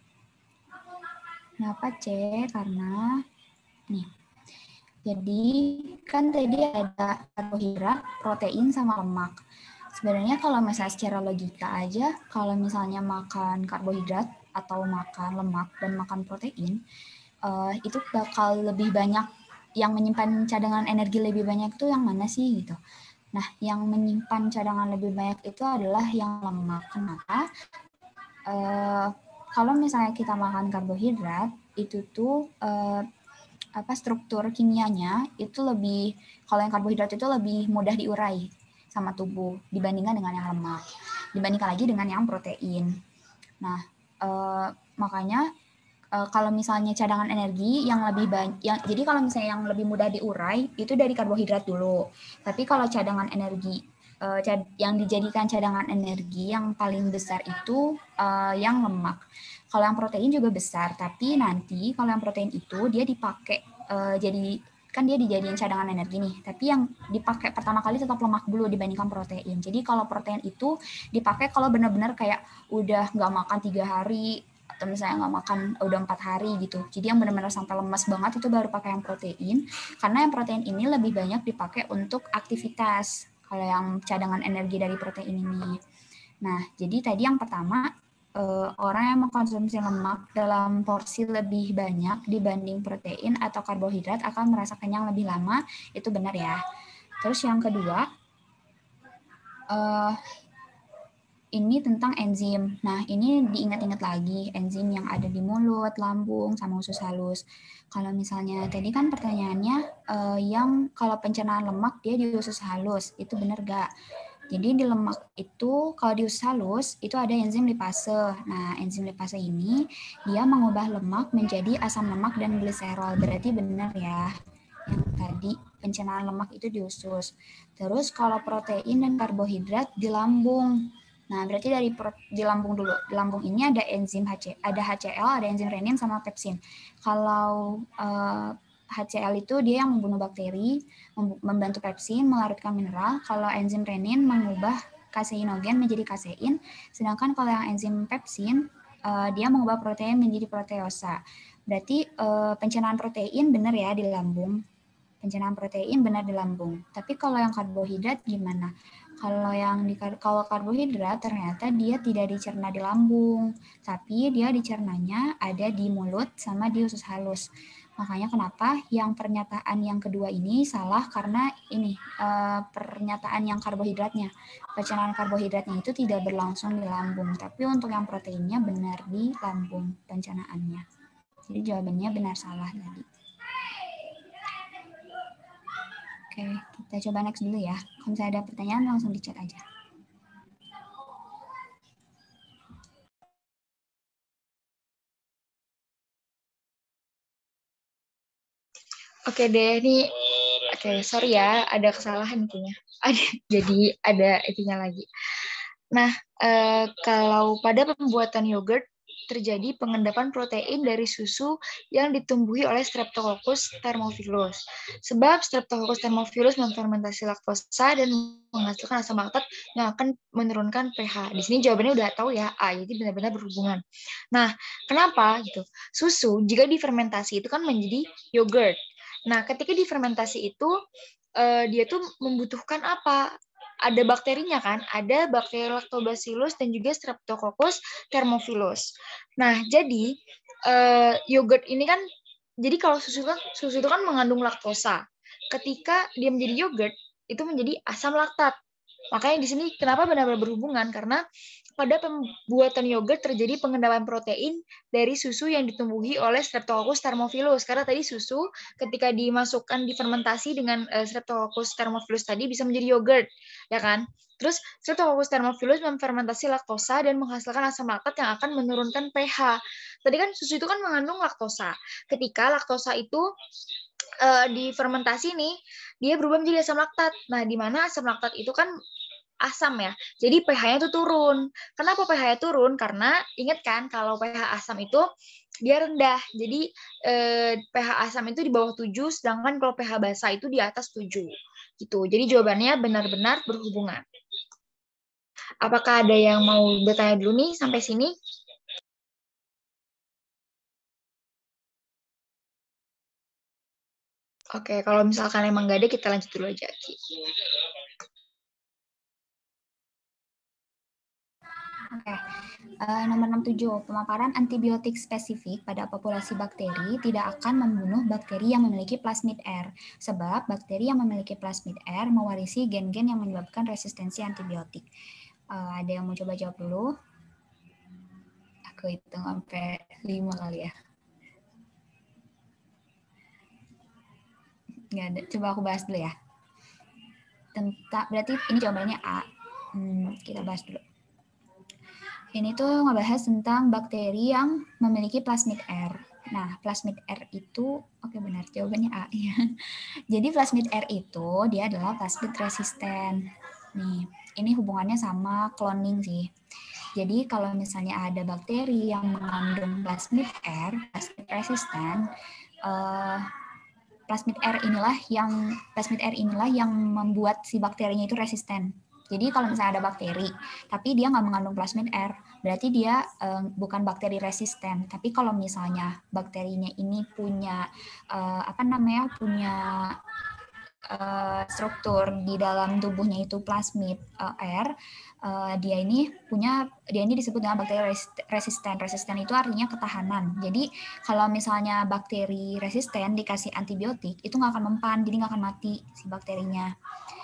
Kenapa C? Karena nih, jadi kan tadi ada karbohidrat, protein, sama lemak. Sebenarnya kalau misalnya secara logika aja, kalau misalnya makan karbohidrat atau makan lemak dan makan protein, itu bakal lebih banyak, yang menyimpan cadangan energi lebih banyak itu yang mana sih gitu. Nah, yang menyimpan cadangan lebih banyak itu adalah yang lemak. Kenapa? Kalau misalnya kita makan karbohidrat, itu tuh struktur kimianya itu lebih, kalau yang karbohidrat itu lebih mudah diurai sama tubuh dibandingkan dengan yang lemak, dibandingkan lagi dengan yang protein. Nah, makanya kalau misalnya cadangan energi yang lebih banyak, jadi kalau misalnya yang lebih mudah diurai itu dari karbohidrat dulu. Tapi kalau cadangan energi yang dijadikan cadangan energi yang paling besar itu yang lemak. Kalau yang protein juga besar, tapi nanti kalau yang protein itu dia dipakai jadi, kan dia dijadiin cadangan energi nih, tapi yang dipakai pertama kali tetap lemak dulu dibandingkan protein. Jadi kalau protein itu dipakai kalau benar-benar kayak udah nggak makan 3 hari, atau misalnya nggak makan udah 4 hari gitu. Jadi yang benar-benar sampai lemas banget itu baru pakai yang protein, karena yang protein ini lebih banyak dipakai untuk aktivitas kalau yang cadangan energi dari protein ini. Nah, jadi tadi yang pertama, orang yang mengkonsumsi lemak dalam porsi lebih banyak dibanding protein atau karbohidrat akan merasa kenyang lebih lama, itu benar ya. Terus yang kedua, ini tentang enzim. Nah, ini diingat-ingat lagi, enzim yang ada di mulut, lambung, sama usus halus. Kalau misalnya tadi kan pertanyaannya yang kalau pencernaan lemak dia di usus halus, itu benar gak? Jadi di lemak itu, kalau di usus halus, itu ada enzim lipase. Nah, enzim lipase ini, dia mengubah lemak menjadi asam lemak dan gliserol. Berarti benar ya, yang tadi pencernaan lemak itu di usus. Terus kalau protein dan karbohidrat di lambung. Nah, berarti di lambung dulu. Di lambung ini ada enzim ada HCl, ada enzim renin, sama pepsin. Kalau HCl itu dia yang membunuh bakteri, membantu pepsin melarutkan mineral. Kalau enzim renin mengubah kaseinogen menjadi kasein, sedangkan kalau yang enzim pepsin dia mengubah protein menjadi proteosa. Berarti pencernaan protein benar ya di lambung. Pencernaan protein benar di lambung. Tapi kalau yang karbohidrat gimana? Kalau karbohidrat ternyata dia tidak dicerna di lambung, tapi dia dicernanya ada di mulut sama di usus halus. Makanya kenapa yang pernyataan yang kedua ini salah, karena ini pernyataan yang karbohidratnya. Pencernaan karbohidratnya itu tidak berlangsung di lambung, tapi untuk yang proteinnya benar di lambung pencernaannya. Jadi jawabannya benar salah tadi. Oke, kita coba next dulu ya. Kalau misalnya ada pertanyaan langsung di chat aja. Oke deh, ini sorry ya, ada kesalahan intinya. Jadi ada itunya lagi. Nah, kalau pada pembuatan yogurt terjadi pengendapan protein dari susu yang ditumbuhi oleh Streptococcus thermophilus. Sebab Streptococcus thermophilus memfermentasi laktosa dan menghasilkan asam laktat yang akan menurunkan pH. Di sini jawabannya udah tahu ya, A, jadi benar-benar berhubungan. Nah, kenapa gitu? Susu jika difermentasi itu kan menjadi yogurt. Nah, ketika difermentasi itu dia tuh membutuhkan apa? Ada bakterinya kan, ada bakteri Lactobacillus dan juga Streptococcus thermophilus. Nah, jadi yogurt ini kan, jadi kalau susu itu kan mengandung laktosa. Ketika dia menjadi yogurt, itu menjadi asam laktat. Makanya di sini kenapa benar-benar berhubungan, karena pada pembuatan yogurt terjadi pengendapan protein dari susu yang ditumbuhi oleh Streptococcus thermophilus. Karena tadi susu ketika dimasukkan difermentasi dengan Streptococcus thermophilus tadi bisa menjadi yogurt, ya kan? Terus Streptococcus thermophilus memfermentasi laktosa dan menghasilkan asam laktat yang akan menurunkan pH. Tadi kan susu itu kan mengandung laktosa. Ketika laktosa itu difermentasi nih, dia berubah menjadi asam laktat. Nah, di mana asam laktat itu kan asam ya. Jadi pH-nya tuh turun. Kenapa pH-nya turun? Karena ingat kan kalau pH asam itu dia rendah. Jadi pH asam itu di bawah 7, sedangkan kalau pH basa itu di atas 7. Gitu. Jadi jawabannya benar-benar berhubungan. Apakah ada yang mau bertanya dulu nih sampai sini? Oke, kalau misalkan emang nggak ada, kita lanjut dulu aja, Ki. Oke. Nomor 67, pemaparan antibiotik spesifik pada populasi bakteri tidak akan membunuh bakteri yang memiliki plasmid R, sebab bakteri yang memiliki plasmid R mewarisi gen-gen yang menyebabkan resistensi antibiotik. Ada yang mau coba jawab dulu? Aku hitung sampai 5 kali ya. Nggak ada. Coba aku bahas dulu ya. Berarti ini jawabannya A. Kita bahas dulu. Ini tuh ngebahas tentang bakteri yang memiliki plasmid R. Nah, plasmid R itu, oke benar, jawabannya A. Ya. Jadi plasmid R itu, dia adalah plasmid resisten. Nih, ini hubungannya sama cloning sih. Jadi kalau misalnya ada bakteri yang mengandung plasmid R, plasmid resisten, plasmid R inilah yang membuat si bakterinya itu resisten. Jadi kalau misalnya ada bakteri, tapi dia nggak mengandung plasmid R, berarti dia bukan bakteri resisten. Tapi kalau misalnya bakterinya ini punya punya struktur di dalam tubuhnya itu plasmid R, dia ini disebut dengan bakteri resisten. Resisten itu artinya ketahanan. Jadi kalau misalnya bakteri resisten dikasih antibiotik itu nggak akan mempan, jadi nggak akan mati si bakterinya.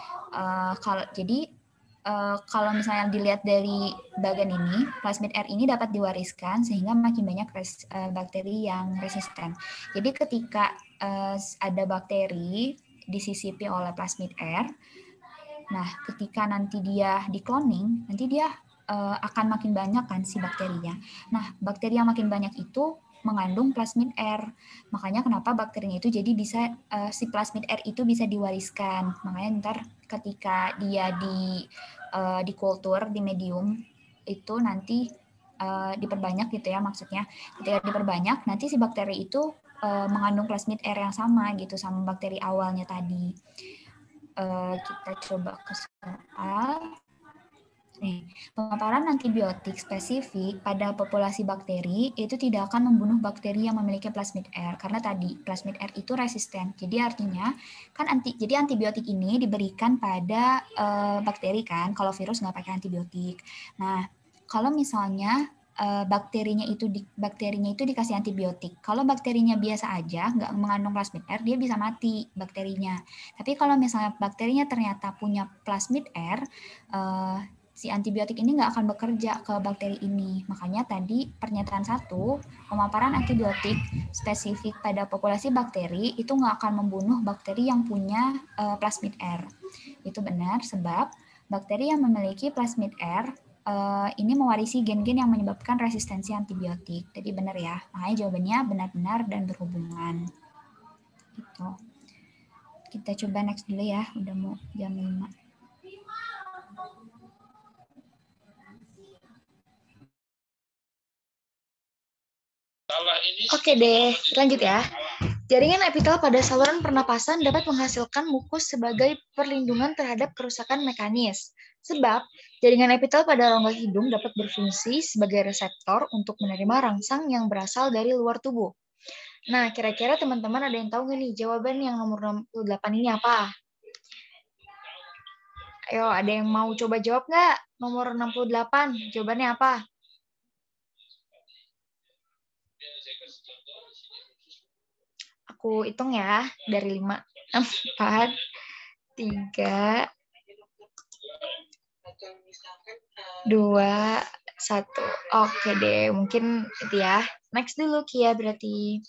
Kalau misalnya dilihat dari bagian ini, plasmid R ini dapat diwariskan sehingga makin banyak bakteri yang resisten. Jadi ketika ada bakteri disisipi oleh plasmid R, nah ketika nanti dia di-cloning, nanti dia akan makin banyak kan si bakterinya. Nah, bakteri yang makin banyak itu mengandung plasmid R. Makanya kenapa bakterinya itu jadi bisa si plasmid R itu bisa diwariskan. Makanya ntar ketika dia di kultur di medium itu nanti diperbanyak gitu ya maksudnya. Ketika diperbanyak nanti si bakteri itu mengandung plasmid R yang sama gitu sama bakteri awalnya tadi. Kita coba ke soal. Nih, pemaparan antibiotik spesifik pada populasi bakteri itu tidak akan membunuh bakteri yang memiliki plasmid R karena tadi plasmid R itu resisten. Jadi artinya kan antibiotik ini diberikan pada bakteri kan, kalau virus nggak pakai antibiotik. Nah, kalau misalnya bakterinya itu dikasih antibiotik. Kalau bakterinya biasa aja nggak mengandung plasmid R, dia bisa mati bakterinya. Tapi kalau misalnya bakterinya ternyata punya plasmid R, si antibiotik ini nggak akan bekerja ke bakteri ini. Makanya tadi pernyataan 1, pemaparan antibiotik spesifik pada populasi bakteri itu nggak akan membunuh bakteri yang punya plasmid R. Itu benar sebab bakteri yang memiliki plasmid R ini mewarisi gen-gen yang menyebabkan resistensi antibiotik. Jadi benar ya. Makanya jawabannya benar-benar dan berhubungan. Gitu. Kita coba next dulu ya. Udah mau jam 5. Oke deh, lanjut ya. Jaringan epitel pada saluran pernapasan dapat menghasilkan mukus sebagai perlindungan terhadap kerusakan mekanis. Sebab, jaringan epitel pada rongga hidung dapat berfungsi sebagai reseptor untuk menerima rangsang yang berasal dari luar tubuh. Nah, kira-kira teman-teman ada yang tahu nggak nih jawaban yang nomor 68 ini apa? Ayo, ada yang mau coba jawab nggak? Nomor 68, jawabannya apa? Aku hitung ya, dari 5, 4, 3, 2, 1. Oke deh, mungkin itu ya. Next dulu Kia berarti.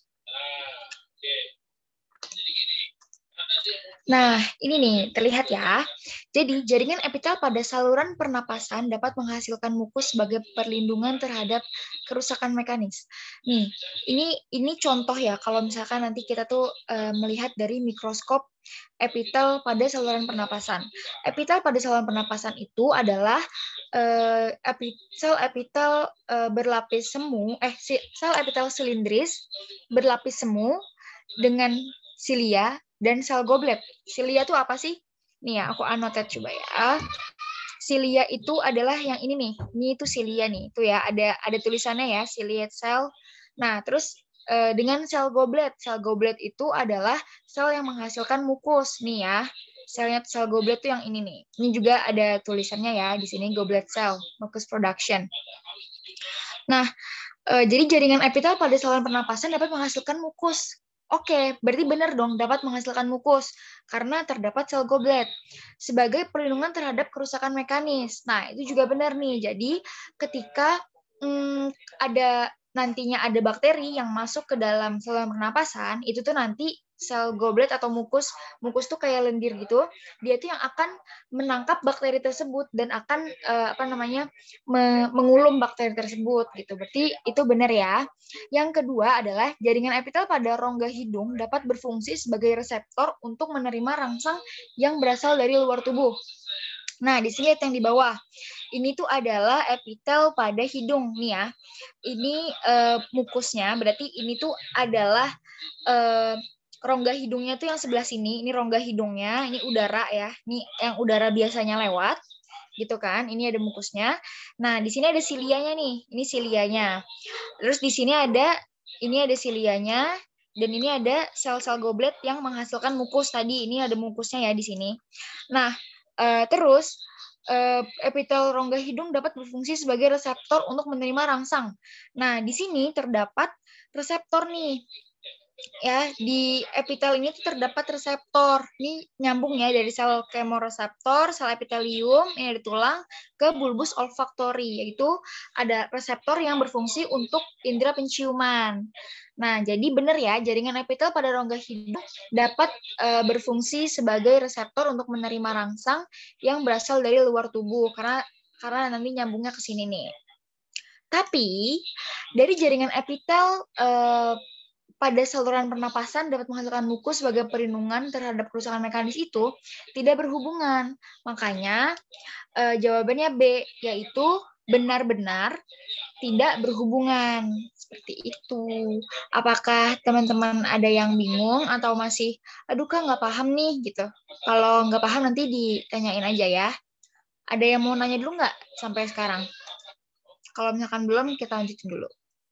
Nah, ini nih, terlihat ya. Jadi, jaringan epitel pada saluran pernapasan dapat menghasilkan mukus sebagai perlindungan terhadap kerusakan mekanis. Nih, ini contoh ya, kalau misalkan nanti kita tuh melihat dari mikroskop epitel pada saluran pernapasan. Epitel pada saluran pernapasan itu adalah sel epitel berlapis semu, sel epitel silindris berlapis semu dengan silia dan sel goblet. Silia itu apa sih? Nih ya, aku annotate coba ya. Silia itu adalah yang ini nih. Ini itu silia nih. Itu ya, ada tulisannya ya, ciliate cell. Nah, terus dengan sel goblet. Sel goblet itu adalah sel yang menghasilkan mukus nih ya. Sel goblet itu yang ini nih. Ini juga ada tulisannya ya di sini, goblet cell, mucus production. Nah, jadi jaringan epitel pada saluran pernapasan dapat menghasilkan mukus. Oke, berarti benar dong dapat menghasilkan mukus karena terdapat sel goblet sebagai perlindungan terhadap kerusakan mekanis. Nah, itu juga benar nih. Jadi, ketika nantinya ada bakteri yang masuk ke dalam saluran pernapasan, itu tuh nanti sel goblet atau mukus tuh kayak lendir gitu, dia tuh yang akan menangkap bakteri tersebut dan akan mengulum bakteri tersebut gitu. Berarti itu benar ya. Yang kedua adalah jaringan epitel pada rongga hidung dapat berfungsi sebagai reseptor untuk menerima rangsang yang berasal dari luar tubuh. Nah, di sini yang di bawah. Ini tuh adalah epitel pada hidung nih ya. Ini mukusnya, berarti ini tuh adalah rongga hidungnya tuh yang sebelah sini. Ini rongga hidungnya, ini udara ya. Ini yang udara biasanya lewat gitu kan. Ini ada mukusnya. Nah, di sini ada silianya nih. Ini silianya. Terus di sini ada silianya dan ini ada sel-sel goblet yang menghasilkan mukus tadi. Ini ada mukusnya ya di sini. Nah, terus epitel rongga hidung dapat berfungsi sebagai reseptor untuk menerima rangsang. Nah, di sini terdapat reseptor nih. Ya, di epitel ini tuh terdapat reseptor. Ini nyambung ya dari sel kemoreseptor, sel epitelium, ini ada tulang, ke bulbus olfaktori, yaitu ada reseptor yang berfungsi untuk indera penciuman. Nah, jadi benar ya, jaringan epitel pada rongga hidung dapat berfungsi sebagai reseptor untuk menerima rangsang yang berasal dari luar tubuh, karena nanti nyambungnya ke sini nih. Tapi, dari jaringan epitel pada saluran pernapasan dapat menghasilkan mukus sebagai perlindungan terhadap kerusakan mekanis itu tidak berhubungan. Makanya jawabannya B, yaitu benar-benar tidak berhubungan. Seperti itu. Apakah teman-teman ada yang bingung atau masih, aduh Kak nggak paham nih gitu. Kalau nggak paham nanti ditanyain aja ya. Ada yang mau nanya dulu nggak sampai sekarang? Kalau misalkan belum, kita lanjutin dulu.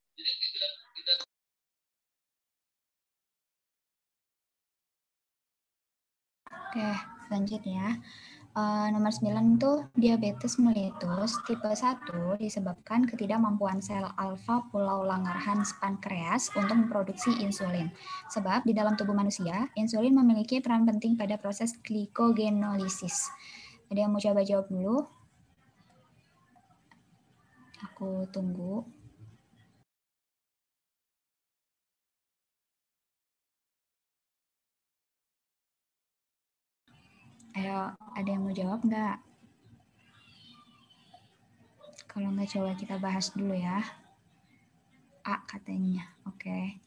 Oke, lanjut ya. Nomor 9 itu diabetes mellitus tipe 1 disebabkan ketidakmampuan sel alfa pulau Langerhans pankreas untuk memproduksi insulin. Sebab di dalam tubuh manusia, insulin memiliki peran penting pada proses glikogenolisis. Ada yang mau coba jawab dulu? Aku tunggu. Ayo, ada yang mau jawab nggak? Kalau nggak, coba kita bahas dulu ya. A katanya, oke.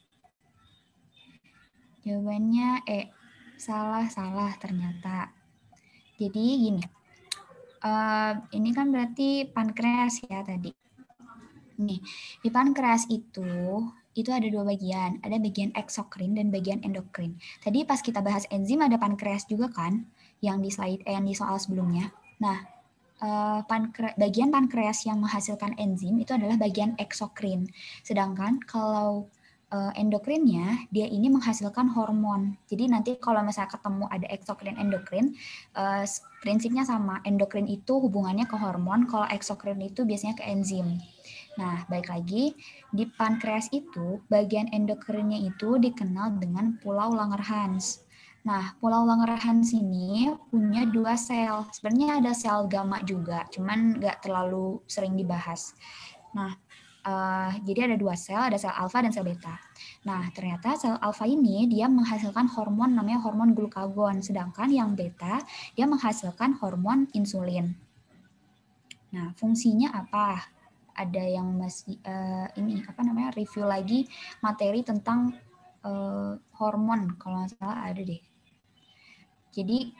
Jawabannya E. Salah ternyata. Jadi gini, ini kan berarti pankreas ya tadi. Nih, di pankreas itu itu ada dua bagian, ada bagian eksokrin dan bagian endokrin. Tadi pas kita bahas enzim ada pankreas juga kan, yang di soal sebelumnya. Nah, bagian pankreas yang menghasilkan enzim itu adalah bagian eksokrin. Sedangkan kalau endokrinnya, dia ini menghasilkan hormon. Jadi nanti kalau misalnya ketemu ada eksokrin endokrin, prinsipnya sama. Endokrin itu hubungannya ke hormon, kalau eksokrin itu biasanya ke enzim. Nah, baik lagi, di pankreas itu, bagian endokrinnya itu dikenal dengan pulau Langerhans. Nah, pulau Langerhans ini punya dua sel. Sebenarnya ada sel gamma juga, cuman nggak terlalu sering dibahas. Nah, jadi ada dua sel, ada sel alfa dan sel beta. Nah, ternyata sel alfa ini dia menghasilkan hormon namanya hormon glukagon, sedangkan yang beta dia menghasilkan hormon insulin. Nah, fungsinya apa? Ada yang masih review lagi materi tentang hormon, kalau nggak salah ada deh. Jadi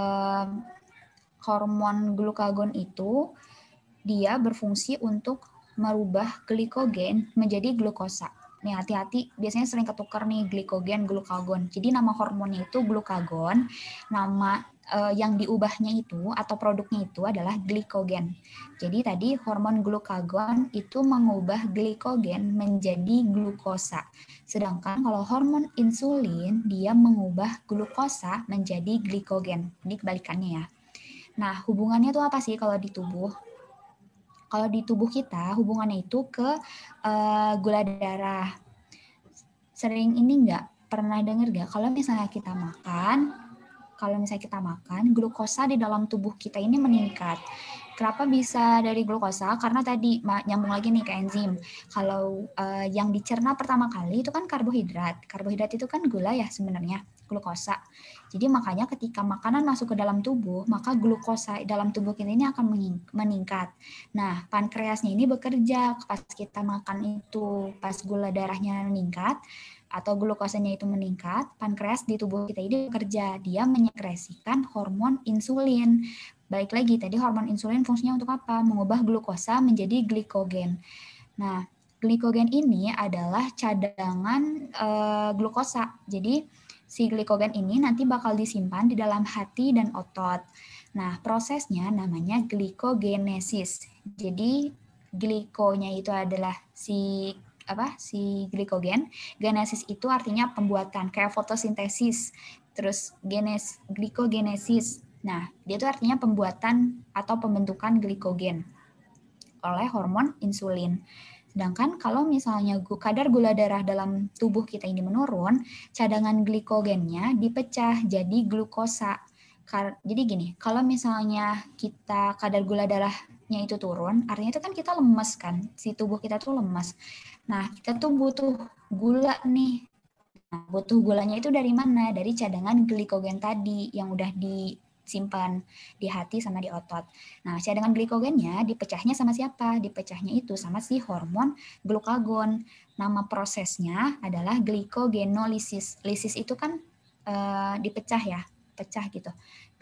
hormon glukagon itu dia berfungsi untuk merubah glikogen menjadi glukosa. Nih hati-hati, biasanya sering ketukar nih glikogen, glukagon. Jadi nama hormonnya itu glukagon, nama yang diubahnya itu atau produknya itu adalah glikogen. Jadi tadi hormon glukagon itu mengubah glikogen menjadi glukosa. Sedangkan kalau hormon insulin dia mengubah glukosa menjadi glikogen. Ini kebalikannya ya. Nah, hubungannya itu apa sih kalau di tubuh? Kalau di tubuh kita hubungannya itu ke gula darah. Sering ini nggak? Pernah dengar nggak? Kalau misalnya kita makan, glukosa di dalam tubuh kita ini meningkat. Kenapa bisa dari glukosa? Karena tadi nyambung lagi nih ke enzim. Kalau yang dicerna pertama kali itu kan karbohidrat. Karbohidrat itu kan gula ya sebenarnya, glukosa. Jadi makanya ketika makanan masuk ke dalam tubuh, maka glukosa dalam tubuh kita ini akan meningkat. Nah, pankreasnya ini bekerja pas kita makan itu, pas gula darahnya meningkat, atau glukosanya itu meningkat, pankreas di tubuh kita ini bekerja. Dia menyekresikan hormon insulin. Balik lagi, tadi hormon insulin fungsinya untuk apa? Mengubah glukosa menjadi glikogen. Nah, glikogen ini adalah cadangan glukosa. Jadi, si glikogen ini nanti bakal disimpan di dalam hati dan otot. Nah, prosesnya namanya glikogenesis. Jadi, glikonya itu adalah si glikogen. Genesis itu artinya pembuatan, kayak fotosintesis. Terus glikogenesis. Nah, dia itu artinya pembuatan atau pembentukan glikogen oleh hormon insulin. Sedangkan kalau misalnya kadar gula darah dalam tubuh kita ini menurun, cadangan glikogennya dipecah jadi glukosa. Jadi gini, kalau misalnya kita kadar gula darahnya itu turun, artinya itu kan kita lemes kan, si tubuh kita tuh lemes. Nah, kita tuh butuh gula nih. Nah, butuh gulanya itu dari mana? Dari cadangan glikogen tadi yang udah disimpan di hati sama di otot. Nah, cadangan glikogennya dipecahnya sama siapa? Dipecahnya itu sama si hormon glukagon. Nama prosesnya adalah glikogenolisis. Lisis itu kan dipecah ya, pecah gitu.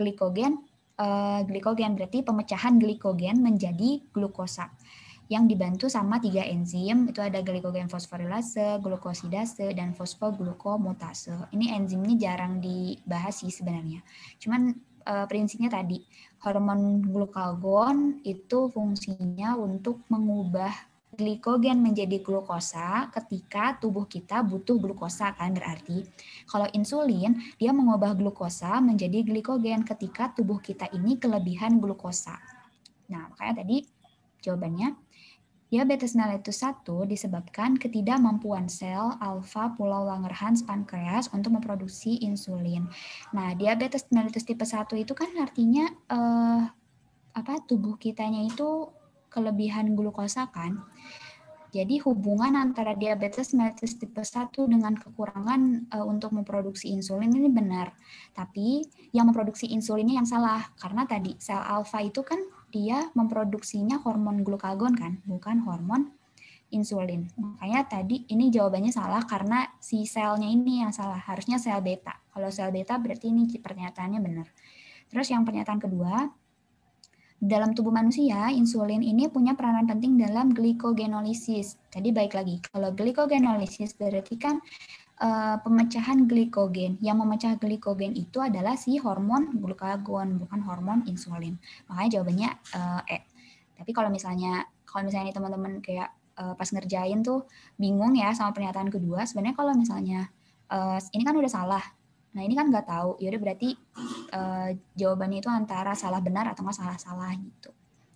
Glikogen berarti pemecahan glikogen menjadi glukosa yang dibantu sama 3 enzim, itu ada glikogen fosforilase, glukosidase, dan fosfoglukomutase. Ini enzimnya jarang dibahas sih sebenarnya. Cuman prinsipnya tadi, hormon glukagon itu fungsinya untuk mengubah glikogen menjadi glukosa ketika tubuh kita butuh glukosa kan berarti. Kalau insulin, dia mengubah glukosa menjadi glikogen ketika tubuh kita ini kelebihan glukosa. Nah, makanya tadi jawabannya diabetes mellitus 1 disebabkan ketidakmampuan sel alfa pulau Langerhans pankreas untuk memproduksi insulin. Nah, diabetes mellitus tipe 1 itu kan artinya tubuh kitanya itu kelebihan glukosa kan. Jadi hubungan antara diabetes mellitus tipe 1 dengan kekurangan untuk memproduksi insulin ini benar. Tapi yang memproduksi insulinnya yang salah. Karena tadi sel alfa itu kan dia memproduksinya hormon glukagon kan, bukan hormon insulin. Makanya tadi ini jawabannya salah karena si selnya ini yang salah. Harusnya sel beta. Kalau sel beta berarti ini pernyataannya benar. Terus yang pernyataan kedua, Dalam tubuh manusia, insulin ini punya peranan penting dalam glikogenolisis. Jadi baik lagi, kalau glikogenolisis berarti kan pemecahan glikogen. Yang memecah glikogen itu adalah si hormon glukagon, bukan hormon insulin. Makanya jawabannya E. Tapi kalau misalnya teman-teman kayak pas ngerjain tuh bingung ya sama pernyataan kedua, sebenarnya kalau misalnya ini kan udah salah. Nah ini kan nggak tahu, yaudah berarti jawabannya itu antara salah benar atau nggak salah-salah gitu.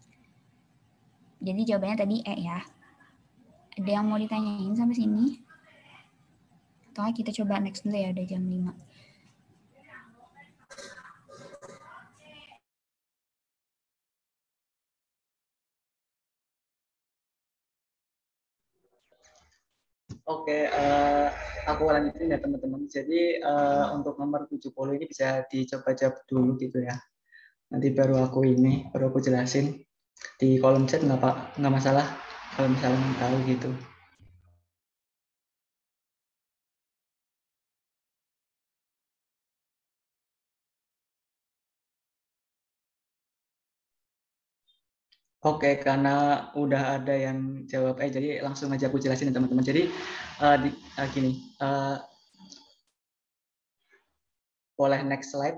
Jadi jawabannya tadi E ya. Ada yang mau ditanyain sampai sini? Atau kita coba next dulu ya, udah jam 5. Oke, aku lanjutin ya teman-teman. Jadi untuk nomor 70 ini bisa dicoba jawab dulu gitu ya. Nanti baru aku jelasin. Di kolom chat nggak masalah kalau misalnya tahu gitu. Oke, karena udah ada yang jawab, jadi langsung aja aku jelasin ya teman-teman. Jadi gini, boleh next slide.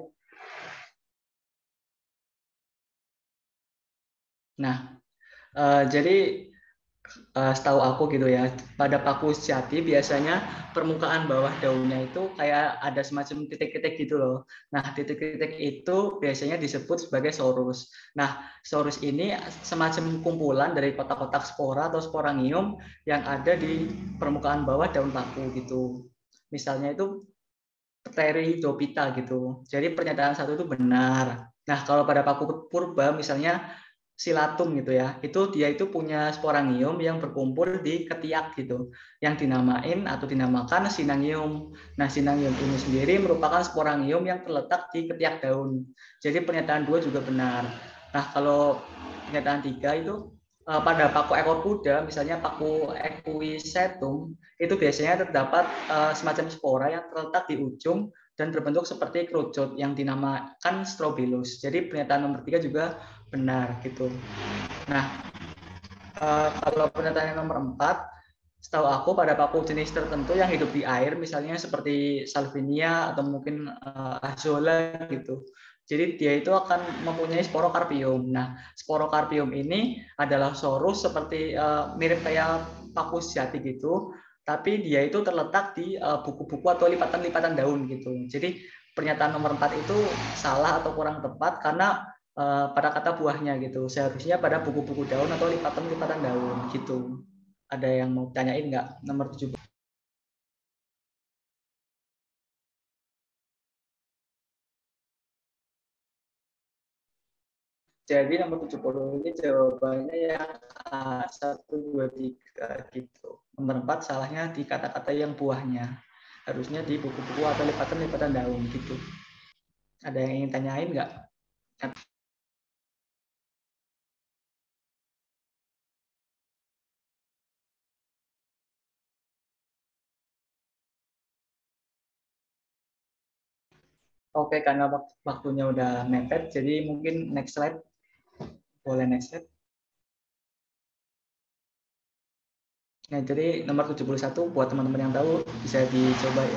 Nah, jadi setahu aku gitu ya, pada paku jati biasanya permukaan bawah daunnya itu kayak ada semacam titik-titik gitu loh. Nah, titik-titik itu biasanya disebut sebagai sorus. Nah, sorus ini semacam kumpulan dari kotak-kotak spora atau sporangium yang ada di permukaan bawah daun paku gitu. Misalnya itu Pteridophyta gitu. Jadi pernyataan satu itu benar. Nah, kalau pada paku purba misalnya Silatum gitu ya, dia itu punya sporangium yang berkumpul di ketiak gitu, yang dinamakan sinangium. Nah, sinangium ini sendiri merupakan sporangium yang terletak di ketiak daun. Jadi pernyataan 2 juga benar. Nah, kalau pernyataan 3 itu pada paku ekor kuda, misalnya paku equisetum, itu biasanya terdapat semacam spora yang terletak di ujung dan berbentuk seperti kerucut yang dinamakan strobilus. Jadi pernyataan nomor 3 juga benar gitu. Nah, kalau pernyataan nomor 4, setahu aku pada paku jenis tertentu yang hidup di air, misalnya seperti Salvinia atau mungkin Azolla gitu. Jadi dia itu akan mempunyai sporokarpium. Nah, sporokarpium ini adalah sorus seperti mirip kayak paku jati gitu, tapi dia itu terletak di buku-buku atau lipatan-lipatan daun gitu. Jadi pernyataan nomor 4 itu salah atau kurang tepat karena pada kata buahnya gitu. Seharusnya pada buku-buku daun atau lipatan-lipatan daun gitu. Ada yang mau tanyain nggak nomor 17? Jadi nomor 70 ini jawabannya yang A, 1, 2, 3 gitu. Nomor 4 salahnya di kata-kata yang buahnya. Harusnya di buku-buku atau lipatan-lipatan daun gitu. Ada yang ingin tanyain nggak? Oke, karena waktunya udah mepet, jadi mungkin next slide. Boleh next slide. Nah, jadi nomor 71 buat teman-teman yang tahu bisa dicoba ya.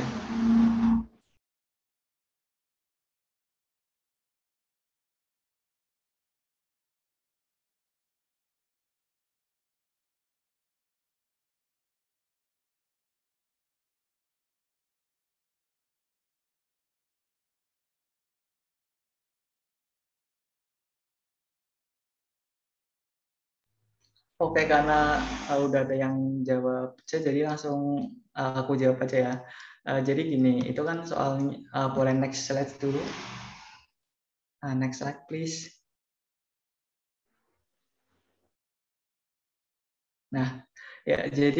Oke, karena udah ada yang jawab, jadi langsung aku jawab aja ya. Jadi gini, itu kan soal boleh next slide dulu. Next slide, please. Nah, ya jadi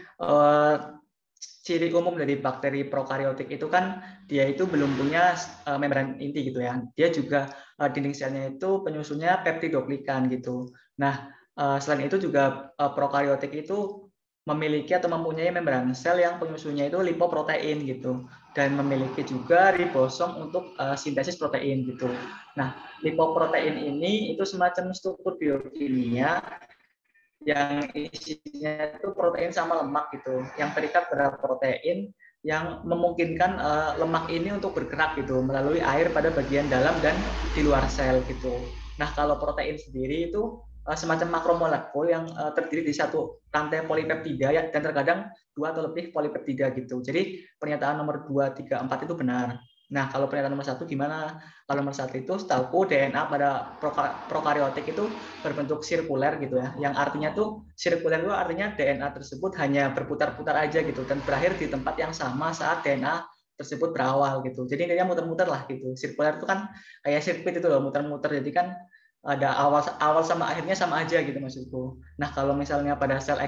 ciri umum dari bakteri prokariotik itu kan dia itu belum punya membran inti gitu ya. Dia juga dinding selnya itu penyusunnya peptidoglikan gitu. Nah, selain itu juga prokariotik itu memiliki atau mempunyai membran sel yang penyusunnya itu lipoprotein gitu. dan memiliki juga ribosom untuk sintesis protein gitu. Nah, lipoprotein ini itu semacam struktur biokimia yang isinya itu protein sama lemak gitu, yang terikat pada protein yang memungkinkan lemak ini untuk bergerak gitu melalui air pada bagian dalam dan di luar sel gitu. Nah, kalau protein sendiri itu semacam makromolekul yang terdiri di satu rantai polipeptida ya, dan terkadang 2 atau lebih polipeptida gitu. Jadi pernyataan nomor 2, 3, 4 itu benar. Nah, kalau pernyataan nomor 1 gimana? Kalau nomor 1 itu setahu DNA pada prokariotik itu berbentuk sirkuler gitu ya. Yang artinya tuh sirkuler itu artinya DNA tersebut hanya berputar-putar aja gitu dan berakhir di tempat yang sama saat DNA tersebut berawal gitu. Jadi intinya muter-muter lah gitu. Sirkuler itu kan kayak sirkuit itu loh, muter-muter. Jadi kan ada awal sama akhirnya sama aja gitu maksudku. Nah, kalau misalnya pada sel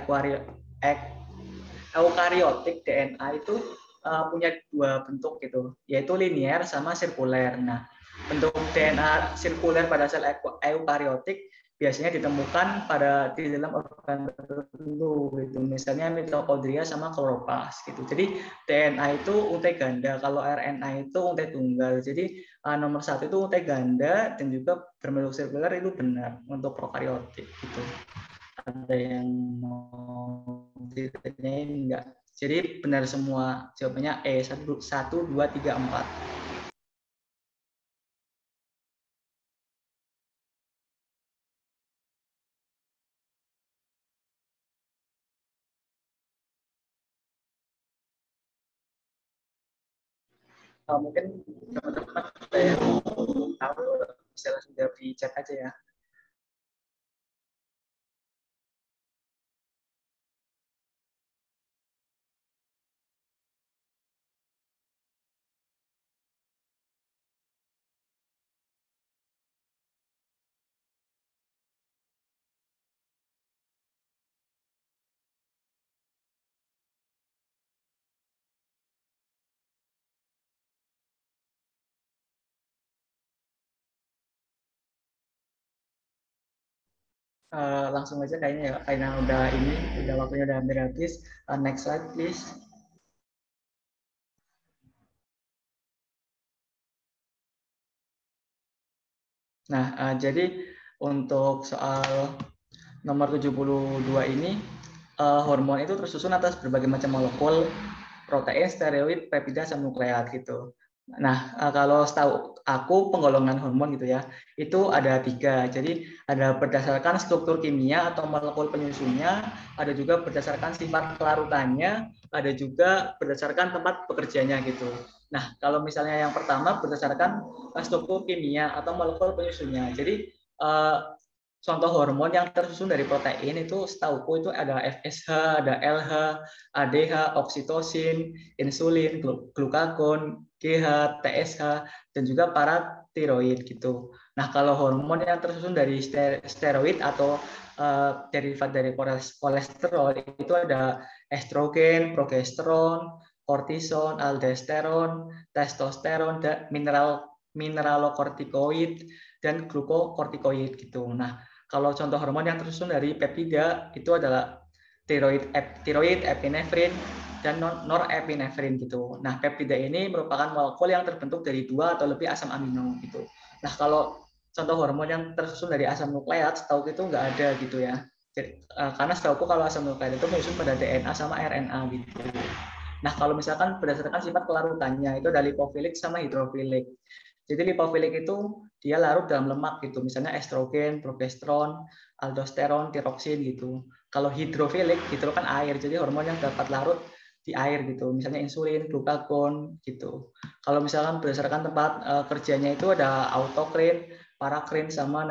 eukariotik DNA itu punya 2 bentuk gitu, yaitu linier sama sirkuler. Nah, bentuk DNA sirkuler pada sel eukariotik biasanya ditemukan di dalam organ tertentu gitu, misalnya mitokondria sama kloroplas gitu. Jadi DNA itu untai ganda, kalau RNA itu untai tunggal. Jadi nomor 1 itu untai ganda dan juga berbentuk sirkuler itu benar untuk prokariotik gitu. Ada yang mau ditanyain enggak? Jadi benar semua, jawabannya E, 1, 2, 3, 4. Mungkin teman-teman ada yang tahu bisa langsung jawab di chat aja ya. Langsung aja kayaknya ya, karena udah waktunya udah hampir habis. Next slide please. Nah, jadi untuk soal nomor 72 ini, hormon itu tersusun atas berbagai macam molekul, protein, steroid, peptida, asam nukleat gitu. Nah, kalau setahu aku penggolongan hormon gitu ya, itu ada 3. Jadi ada berdasarkan struktur kimia atau molekul penyusunnya, ada juga berdasarkan sifat kelarutannya, ada juga berdasarkan tempat bekerjanya gitu. Nah, kalau misalnya yang pertama berdasarkan struktur kimia atau molekul penyusunnya. Jadi contoh hormon yang tersusun dari protein itu setahuku itu ada FSH, ada LH, ADH, oksitosin, insulin, glukagon, GH, TSH, dan juga paratiroid gitu. Nah, kalau hormon yang tersusun dari steroid atau derivat dari kolesterol itu ada estrogen, progesteron, kortison, aldosteron, testosteron, dan mineralokortikoid, dan glukokortikoid gitu. Nah, kalau contoh hormon yang tersusun dari peptida itu adalah tiroid, epinefrin, dan norepinefrin gitu. Nah, peptida ini merupakan molekul yang terbentuk dari 2 atau lebih asam amino gitu. Nah, kalau contoh hormon yang tersusun dari asam nukleat, setahu itu nggak ada gitu ya. Jadi, karena setahu kalau asam nukleat itu menyusun pada DNA sama RNA gitu. Nah, kalau misalkan berdasarkan sifat kelarutannya itu ada lipofilik sama hidrofilik. Jadi lipofilik itu dia larut dalam lemak gitu, misalnya estrogen, progesteron, aldosteron, tiroksin gitu. Kalau hidrofilik itu kan air, jadi hormon yang dapat larut di air gitu, misalnya insulin, glukagon gitu. Kalau misalkan berdasarkan tempat kerjanya itu ada autokrin, parakrin, sama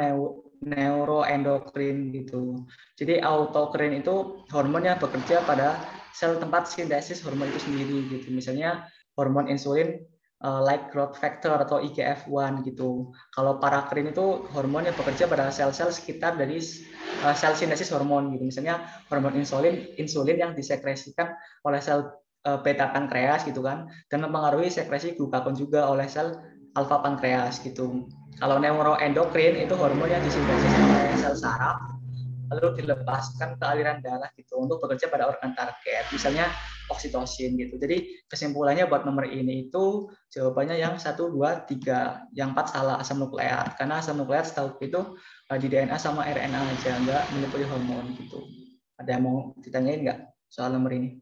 neuroendokrin gitu. Jadi autokrin itu hormon yang bekerja pada sel tempat sintesis hormon itu sendiri gitu. Misalnya hormon insulin like growth factor atau IGF-1 gitu. Kalau parakrin itu hormon yang bekerja pada sel-sel sekitar dari sel sintesis hormon gitu. Misalnya hormon insulin yang disekresikan oleh sel beta pankreas gitu kan, dan mempengaruhi sekresi glukagon juga oleh sel alfa pankreas gitu. Kalau neuroendokrin itu hormon yang disintesis oleh sel saraf lalu dilepaskan ke aliran darah gitu untuk bekerja pada organ target, misalnya oksitosin gitu. Jadi kesimpulannya buat nomor ini itu jawabannya yang 1, 2, 3, yang 4 salah, asam nukleat. Karena asam nukleat setahu itu di DNA sama RNA aja, nggak menyebut hormon gitu. Ada yang mau ditanyain nggak soal nomor ini?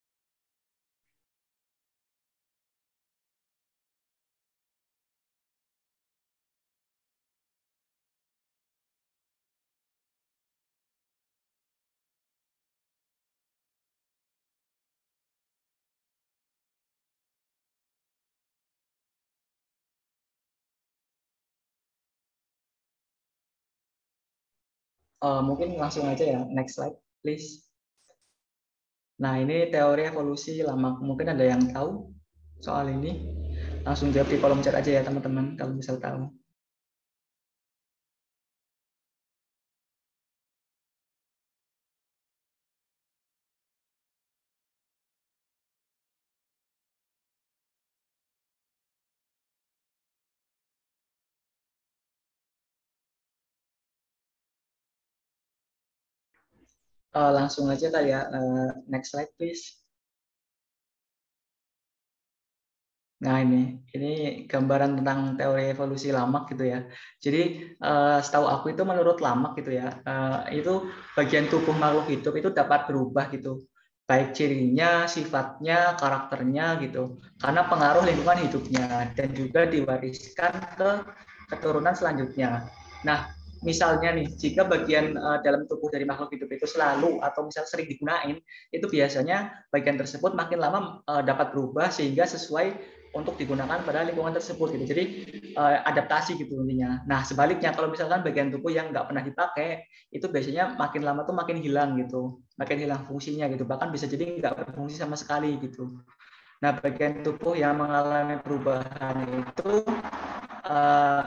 Mungkin langsung aja ya, next slide please. Nah, ini teori evolusi lama. Mungkin ada yang tahu soal ini? Langsung jawab di kolom chat aja ya teman-teman kalau misal tahu. Langsung aja kali ya, next slide please. Nah, ini gambaran tentang teori evolusi Lamarck gitu ya. Jadi setahu aku itu menurut Lamarck gitu ya, itu bagian tubuh makhluk hidup itu dapat berubah gitu, baik cirinya, sifatnya, karakternya gitu, karena pengaruh lingkungan hidupnya dan juga diwariskan ke keturunan selanjutnya. Nah, misalnya nih, jika bagian dalam tubuh dari makhluk hidup itu selalu atau misal sering digunain, itu biasanya bagian tersebut makin lama dapat berubah sehingga sesuai untuk digunakan pada lingkungan tersebut gitu. Jadi adaptasi gitu intinya. Nah sebaliknya kalau misalkan bagian tubuh yang nggak pernah dipakai itu biasanya makin lama tuh makin hilang gitu, makin hilang fungsinya gitu. Bahkan bisa jadi nggak berfungsi sama sekali gitu. Nah bagian tubuh yang mengalami perubahan itu uh,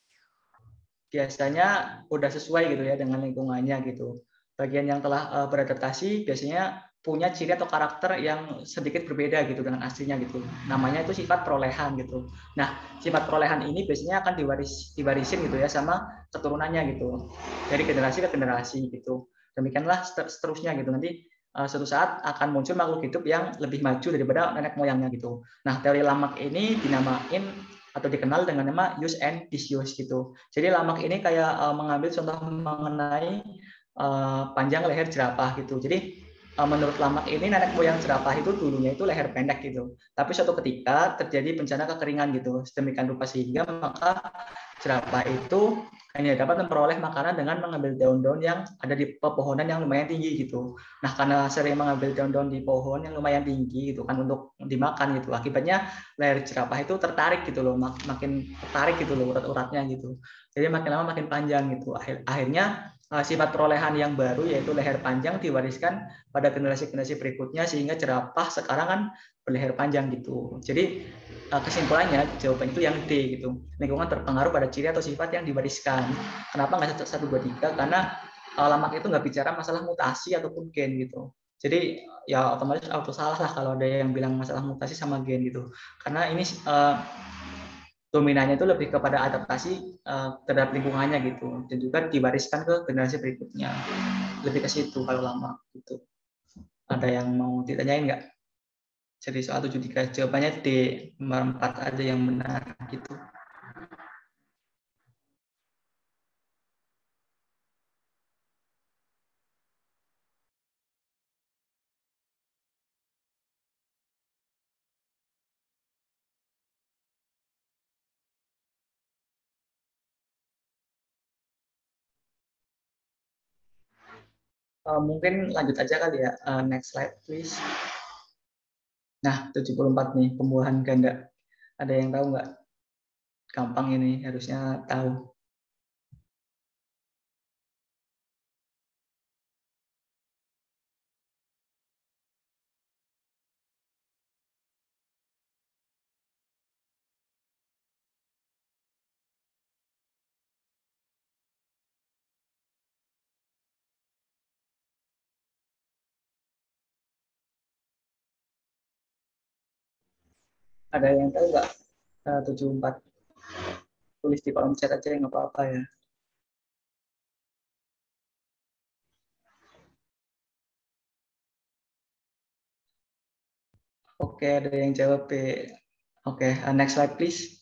biasanya udah sesuai gitu ya dengan lingkungannya gitu. Bagian yang telah beradaptasi biasanya punya ciri atau karakter yang sedikit berbeda gitu dengan aslinya gitu. Namanya itu sifat perolehan gitu. Nah, sifat perolehan ini biasanya akan divarisin gitu ya sama keturunannya gitu. Dari generasi ke generasi gitu. Demikianlah seterusnya gitu. Nanti suatu saat akan muncul makhluk hidup yang lebih maju daripada nenek moyangnya gitu. Nah, teori Lamarck ini dinamain atau dikenal dengan nama use and disuse gitu. Jadi Lamarck ini kayak mengambil contoh mengenai panjang leher jerapah gitu. Jadi menurut Lamarck ini nenek moyang jerapah itu dulunya itu leher pendek gitu. Tapi suatu ketika terjadi bencana kekeringan gitu. Sedemikian rupa sehingga maka jerapah itu hanya dapat memperoleh makanan dengan mengambil daun-daun yang ada di pepohonan yang lumayan tinggi gitu. Nah, karena sering mengambil daun-daun di pohon yang lumayan tinggi gitu kan untuk dimakan gitu. Akibatnya leher jerapah itu tertarik gitu loh, makin tertarik gitu loh urat-uratnya gitu. Jadi makin lama makin panjang gitu. Akhirnya sifat perolehan yang baru yaitu leher panjang diwariskan pada generasi-generasi berikutnya sehingga jerapah sekarang kan berleher panjang gitu. Jadi kesimpulannya jawaban itu yang D gitu. Lingkungan terpengaruh pada ciri atau sifat yang diwariskan. Kenapa nggak 1, 2, 3? Karena Lamarck itu nggak bicara masalah mutasi ataupun gen gitu. Jadi ya otomatis auto salah lah kalau ada yang bilang masalah mutasi sama gen gitu. Karena ini dominannya itu lebih kepada adaptasi terhadap lingkungannya gitu dan juga diwariskan ke generasi berikutnya. Lebih ke situ kalau lama gitu. Ada yang mau ditanyain nggak? Jadi soal 73 jawabannya D, nomor 4 aja yang benar gitu. Mungkin lanjut aja kali ya. Next slide please. Nah, 74 nih, pembuahan ganda. Ada yang tahu nggak? Gampang ini, harusnya tahu. Ada yang tahu nggak? 74. Tulis di kolom chat aja nggak apa-apa ya. Oke, ada yang jawab B. Oke, next slide please.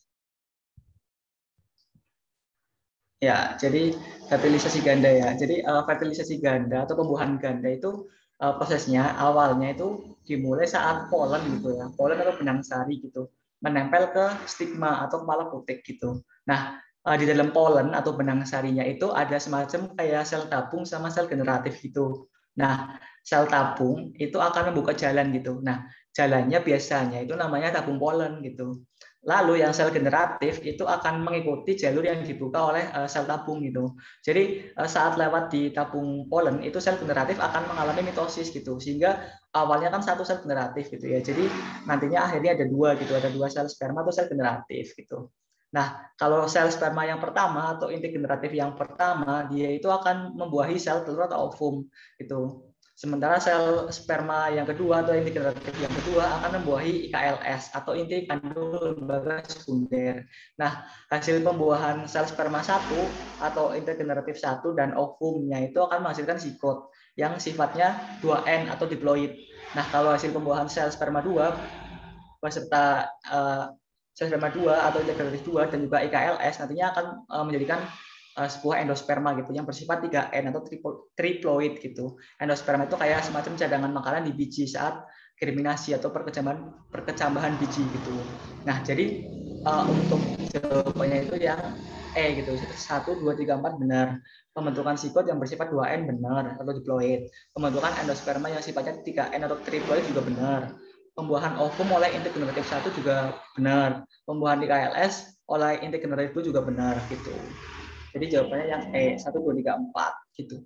Ya, jadi fertilisasi ganda ya. Jadi fertilisasi ganda atau pembuahan ganda itu prosesnya awalnya itu dimulai saat polen gitu ya, polen atau benang sari gitu, menempel ke stigma atau kepala putik gitu. Nah, di dalam polen atau benang sarinya itu ada semacam kayak sel tabung sama sel generatif gitu. Nah, sel tabung itu akan membuka jalan gitu. Nah, jalannya biasanya itu namanya tabung polen gitu. Lalu yang sel generatif itu akan mengikuti jalur yang dibuka oleh sel tabung gitu. Jadi saat lewat di tabung polen itu sel generatif akan mengalami mitosis gitu. Sehingga awalnya kan satu sel generatif gitu ya. Jadi nantinya akhirnya ada dua gitu, ada dua sel sperma atau sel generatif gitu. Nah, kalau sel sperma yang pertama atau inti generatif yang pertama, dia itu akan membuahi sel telur atau ovum gitu. Sementara sel sperma yang kedua atau inti generatif yang kedua akan membuahi IKLS atau inti kandung lembaga sekunder. Nah, hasil pembuahan sel sperma 1 atau inti generatif 1 dan ovumnya itu akan menghasilkan zigot yang sifatnya 2N atau diploid. Nah, kalau hasil pembuahan sel sperma 2 beserta sel sperma 2 atau inti generatif 2 dan juga IKLS nantinya akan menjadikan sebuah endosperma gitu yang bersifat 3N atau triploid gitu. Endosperma itu kayak semacam cadangan makanan di biji saat germinasi atau perkecambahan biji gitu. Nah, jadi untuk jawabannya itu yang E gitu. 1 2 3 4 benar. Pembentukan zigot yang bersifat 2N benar atau diploid. Pembentukan endosperma yang sifatnya 3N atau triploid juga benar. Pembuahan ovum oleh inti generatif 1 juga benar. Pembuahan IKLS oleh inti generatif 2 juga benar gitu. Jadi jawabannya yang E, 1, 2, 3, 4 gitu.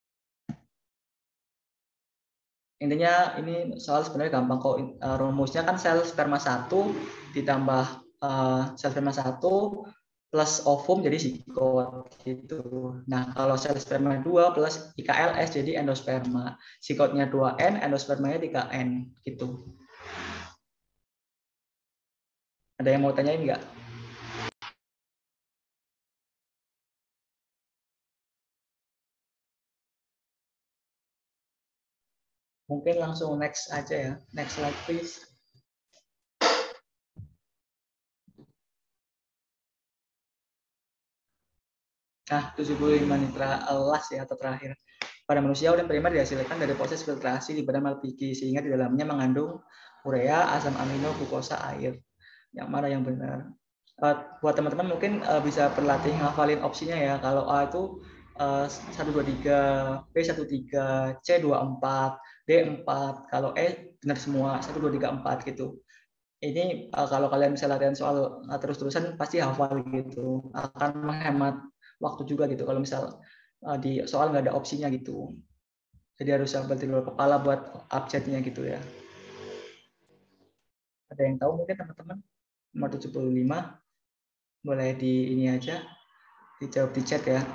Intinya ini soal sebenarnya gampang kok. Rumusnya kan sel sperma 1 ditambah sel sperma 1 plus ovum jadi zigot gitu. Nah, kalau sel sperma 2 plus IKLS jadi endosperma. Zigotnya 2N, endospermanya 3N gitu. Ada yang mau tanyain nggak? Mungkin langsung next aja ya. Next slide please. Nah, 75 nitra last ya atau terakhir. Pada manusia urin primer dihasilkan dari proses filtrasi di badan malpighi sehingga di dalamnya mengandung urea, asam amino, glukosa, air. Yang mana yang benar? Buat teman-teman mungkin bisa berlatih ngafalin opsinya ya. Kalau A itu 123, B 13, C 24, D 4. Kalau E benar semua 1 2 3 4 gitu. Ini kalau kalian bisa latihan soal terus-terusan pasti hafal gitu. Akan menghemat waktu juga gitu kalau misal di soal nggak ada opsinya gitu. Jadi harus sambil di luar kepala buat abjadnya gitu ya. Ada yang tahu mungkin teman-teman? Nomor 75 boleh di ini aja dijawab di chat ya.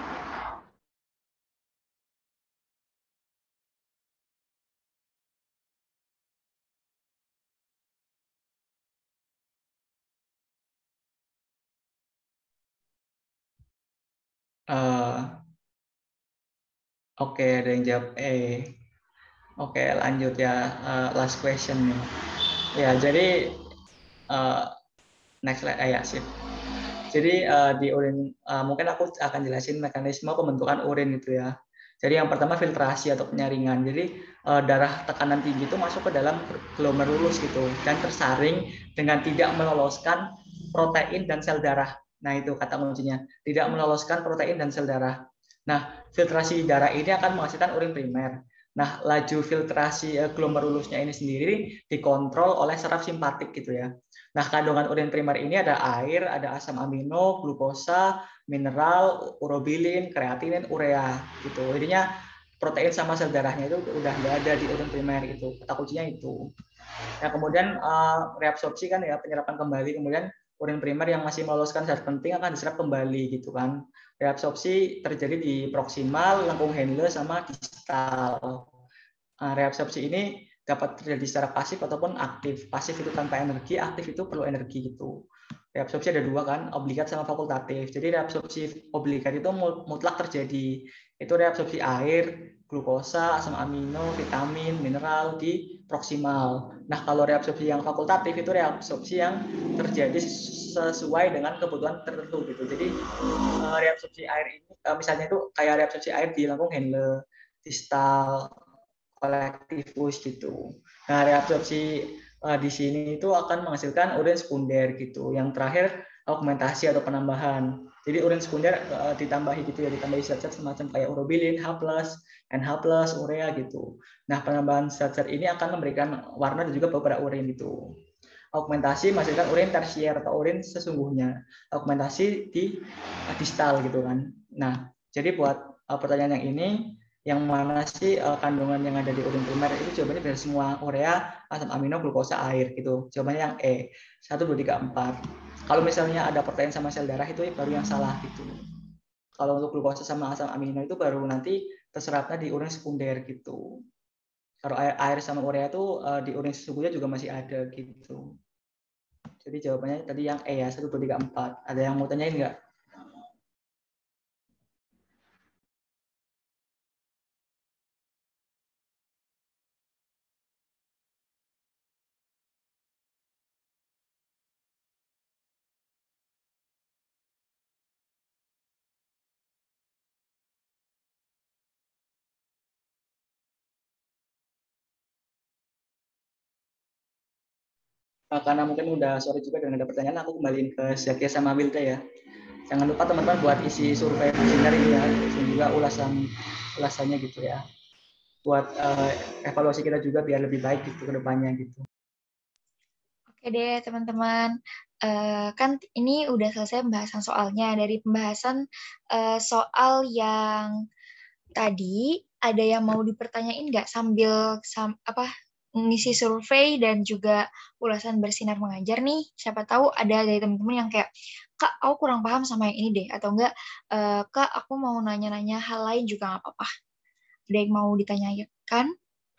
Oke, ada yang jawab Oke, lanjut ya. Last question nih. Ya, jadi next slide ya, sip. Jadi di urin mungkin aku akan jelasin mekanisme pembentukan urin itu ya. Jadi yang pertama filtrasi atau penyaringan. Jadi darah tekanan tinggi itu masuk ke dalam glomerulus gitu dan tersaring dengan tidak meloloskan protein dan sel darah. Nah, itu kata kuncinya. Tidak meloloskan protein dan sel darah. Nah, filtrasi darah ini akan menghasilkan urin primer. Nah, laju filtrasi glomerulusnya ini sendiri dikontrol oleh saraf simpatik gitu ya. Nah, kandungan urin primer ini ada air, ada asam amino, glukosa, mineral, urobilin, kreatinin, urea gitu. Intinya protein sama sel darahnya itu udah nggak ada di urin primer itu. Kata kuncinya itu. Nah, kemudian reabsorpsi kan ya, penyerapan kembali. Kemudian urin primer yang masih meloloskan zat penting akan diserap kembali gitu kan. Reabsorpsi terjadi di proksimal, lengkung Henle sama distal. Reabsorpsi ini dapat terjadi secara pasif ataupun aktif. Pasif itu tanpa energi, aktif itu perlu energi gitu. Reabsorpsi ada dua kan, obligat sama fakultatif. Jadi reabsorpsi obligat itu mutlak terjadi. Itu reabsorpsi air, glukosa, asam amino, vitamin, mineral di proksimal. Nah, kalau reabsorpsi yang fakultatif itu reabsorpsi yang terjadi sesuai dengan kebutuhan tertentu gitu. Jadi reabsorpsi air ini misalnya itu kayak reabsorpsi air di lambung Henle, distal, kolektifus gitu. Nah, reabsorpsi di sini itu akan menghasilkan urin sekunder gitu. Yang terakhir augmentasi atau penambahan. Jadi urin sekunder ditambahi gitu ya, ditambahi zat-zat semacam kayak urobilin, H+, NH+, urea gitu. Nah, penambahan zat-zat ini akan memberikan warna dan juga bau pada urin gitu. Augmentasi menghasilkan urin tersier atau urin sesungguhnya. Augmentasi di distal gitu kan. Nah, jadi buat pertanyaan yang ini, yang mana sih kandungan yang ada di urin primer itu jawabannya dari semua urea, asam amino, glukosa, air gitu. Jawabannya yang E, 1, 2, 3, 4. Kalau misalnya ada pertanyaan sama sel darah itu baru yang salah gitu. Kalau untuk glukosa sama asam amino itu baru nanti terserapnya di urin sekunder gitu. Kalau air sama urea itu di urin sesungguhnya juga masih ada gitu. Jadi jawabannya tadi yang E ya, 1, 2, 3, 4. Ada yang mau tanyain nggak? Karena mungkin udah sore juga dan ada pertanyaan, aku kembaliin ke Zakia sama Wilda ya. Jangan lupa teman-teman buat isi survei kuesioner ini ya, dan juga ulasannya gitu ya. Buat evaluasi kita juga biar lebih baik gitu ke depannya gitu. Oke deh teman-teman, kan ini udah selesai pembahasan soalnya. Dari pembahasan soal yang tadi, ada yang mau dipertanyain nggak sambil ngisi survei dan juga ulasan bersinar mengajar nih? Siapa tahu ada dari teman-teman yang kayak, Kak, aku kurang paham sama yang ini deh, atau enggak, Kak, aku mau nanya-nanya hal lain juga nggak apa-apa. Ada yang mau ditanyakan?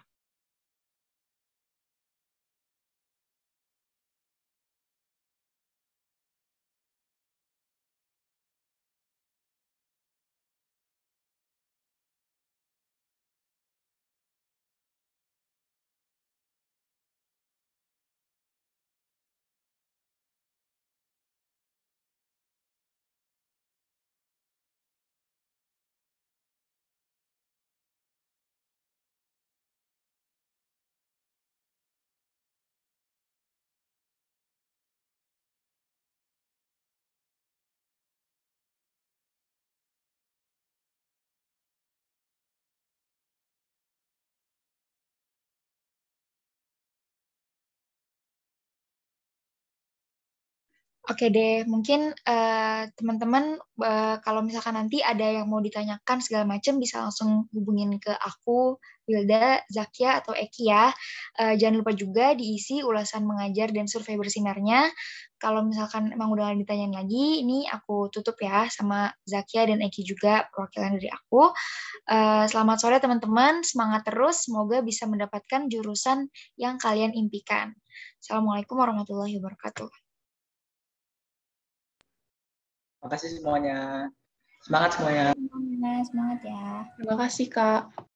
Oke deh, mungkin teman-teman kalau misalkan nanti ada yang mau ditanyakan segala macam bisa langsung hubungin ke aku, Wilda, Zakia, atau Eki ya. Jangan lupa juga diisi ulasan mengajar dan survei bersinarnya. Kalau misalkan emang udah nggak ditanyain lagi, ini aku tutup ya sama Zakia dan Eki juga perwakilan dari aku. Selamat sore teman-teman, semangat terus, semoga bisa mendapatkan jurusan yang kalian impikan. Assalamualaikum warahmatullahi wabarakatuh. Terima kasih semuanya. Semangat semuanya. Semangat ya. Terima kasih, Kak.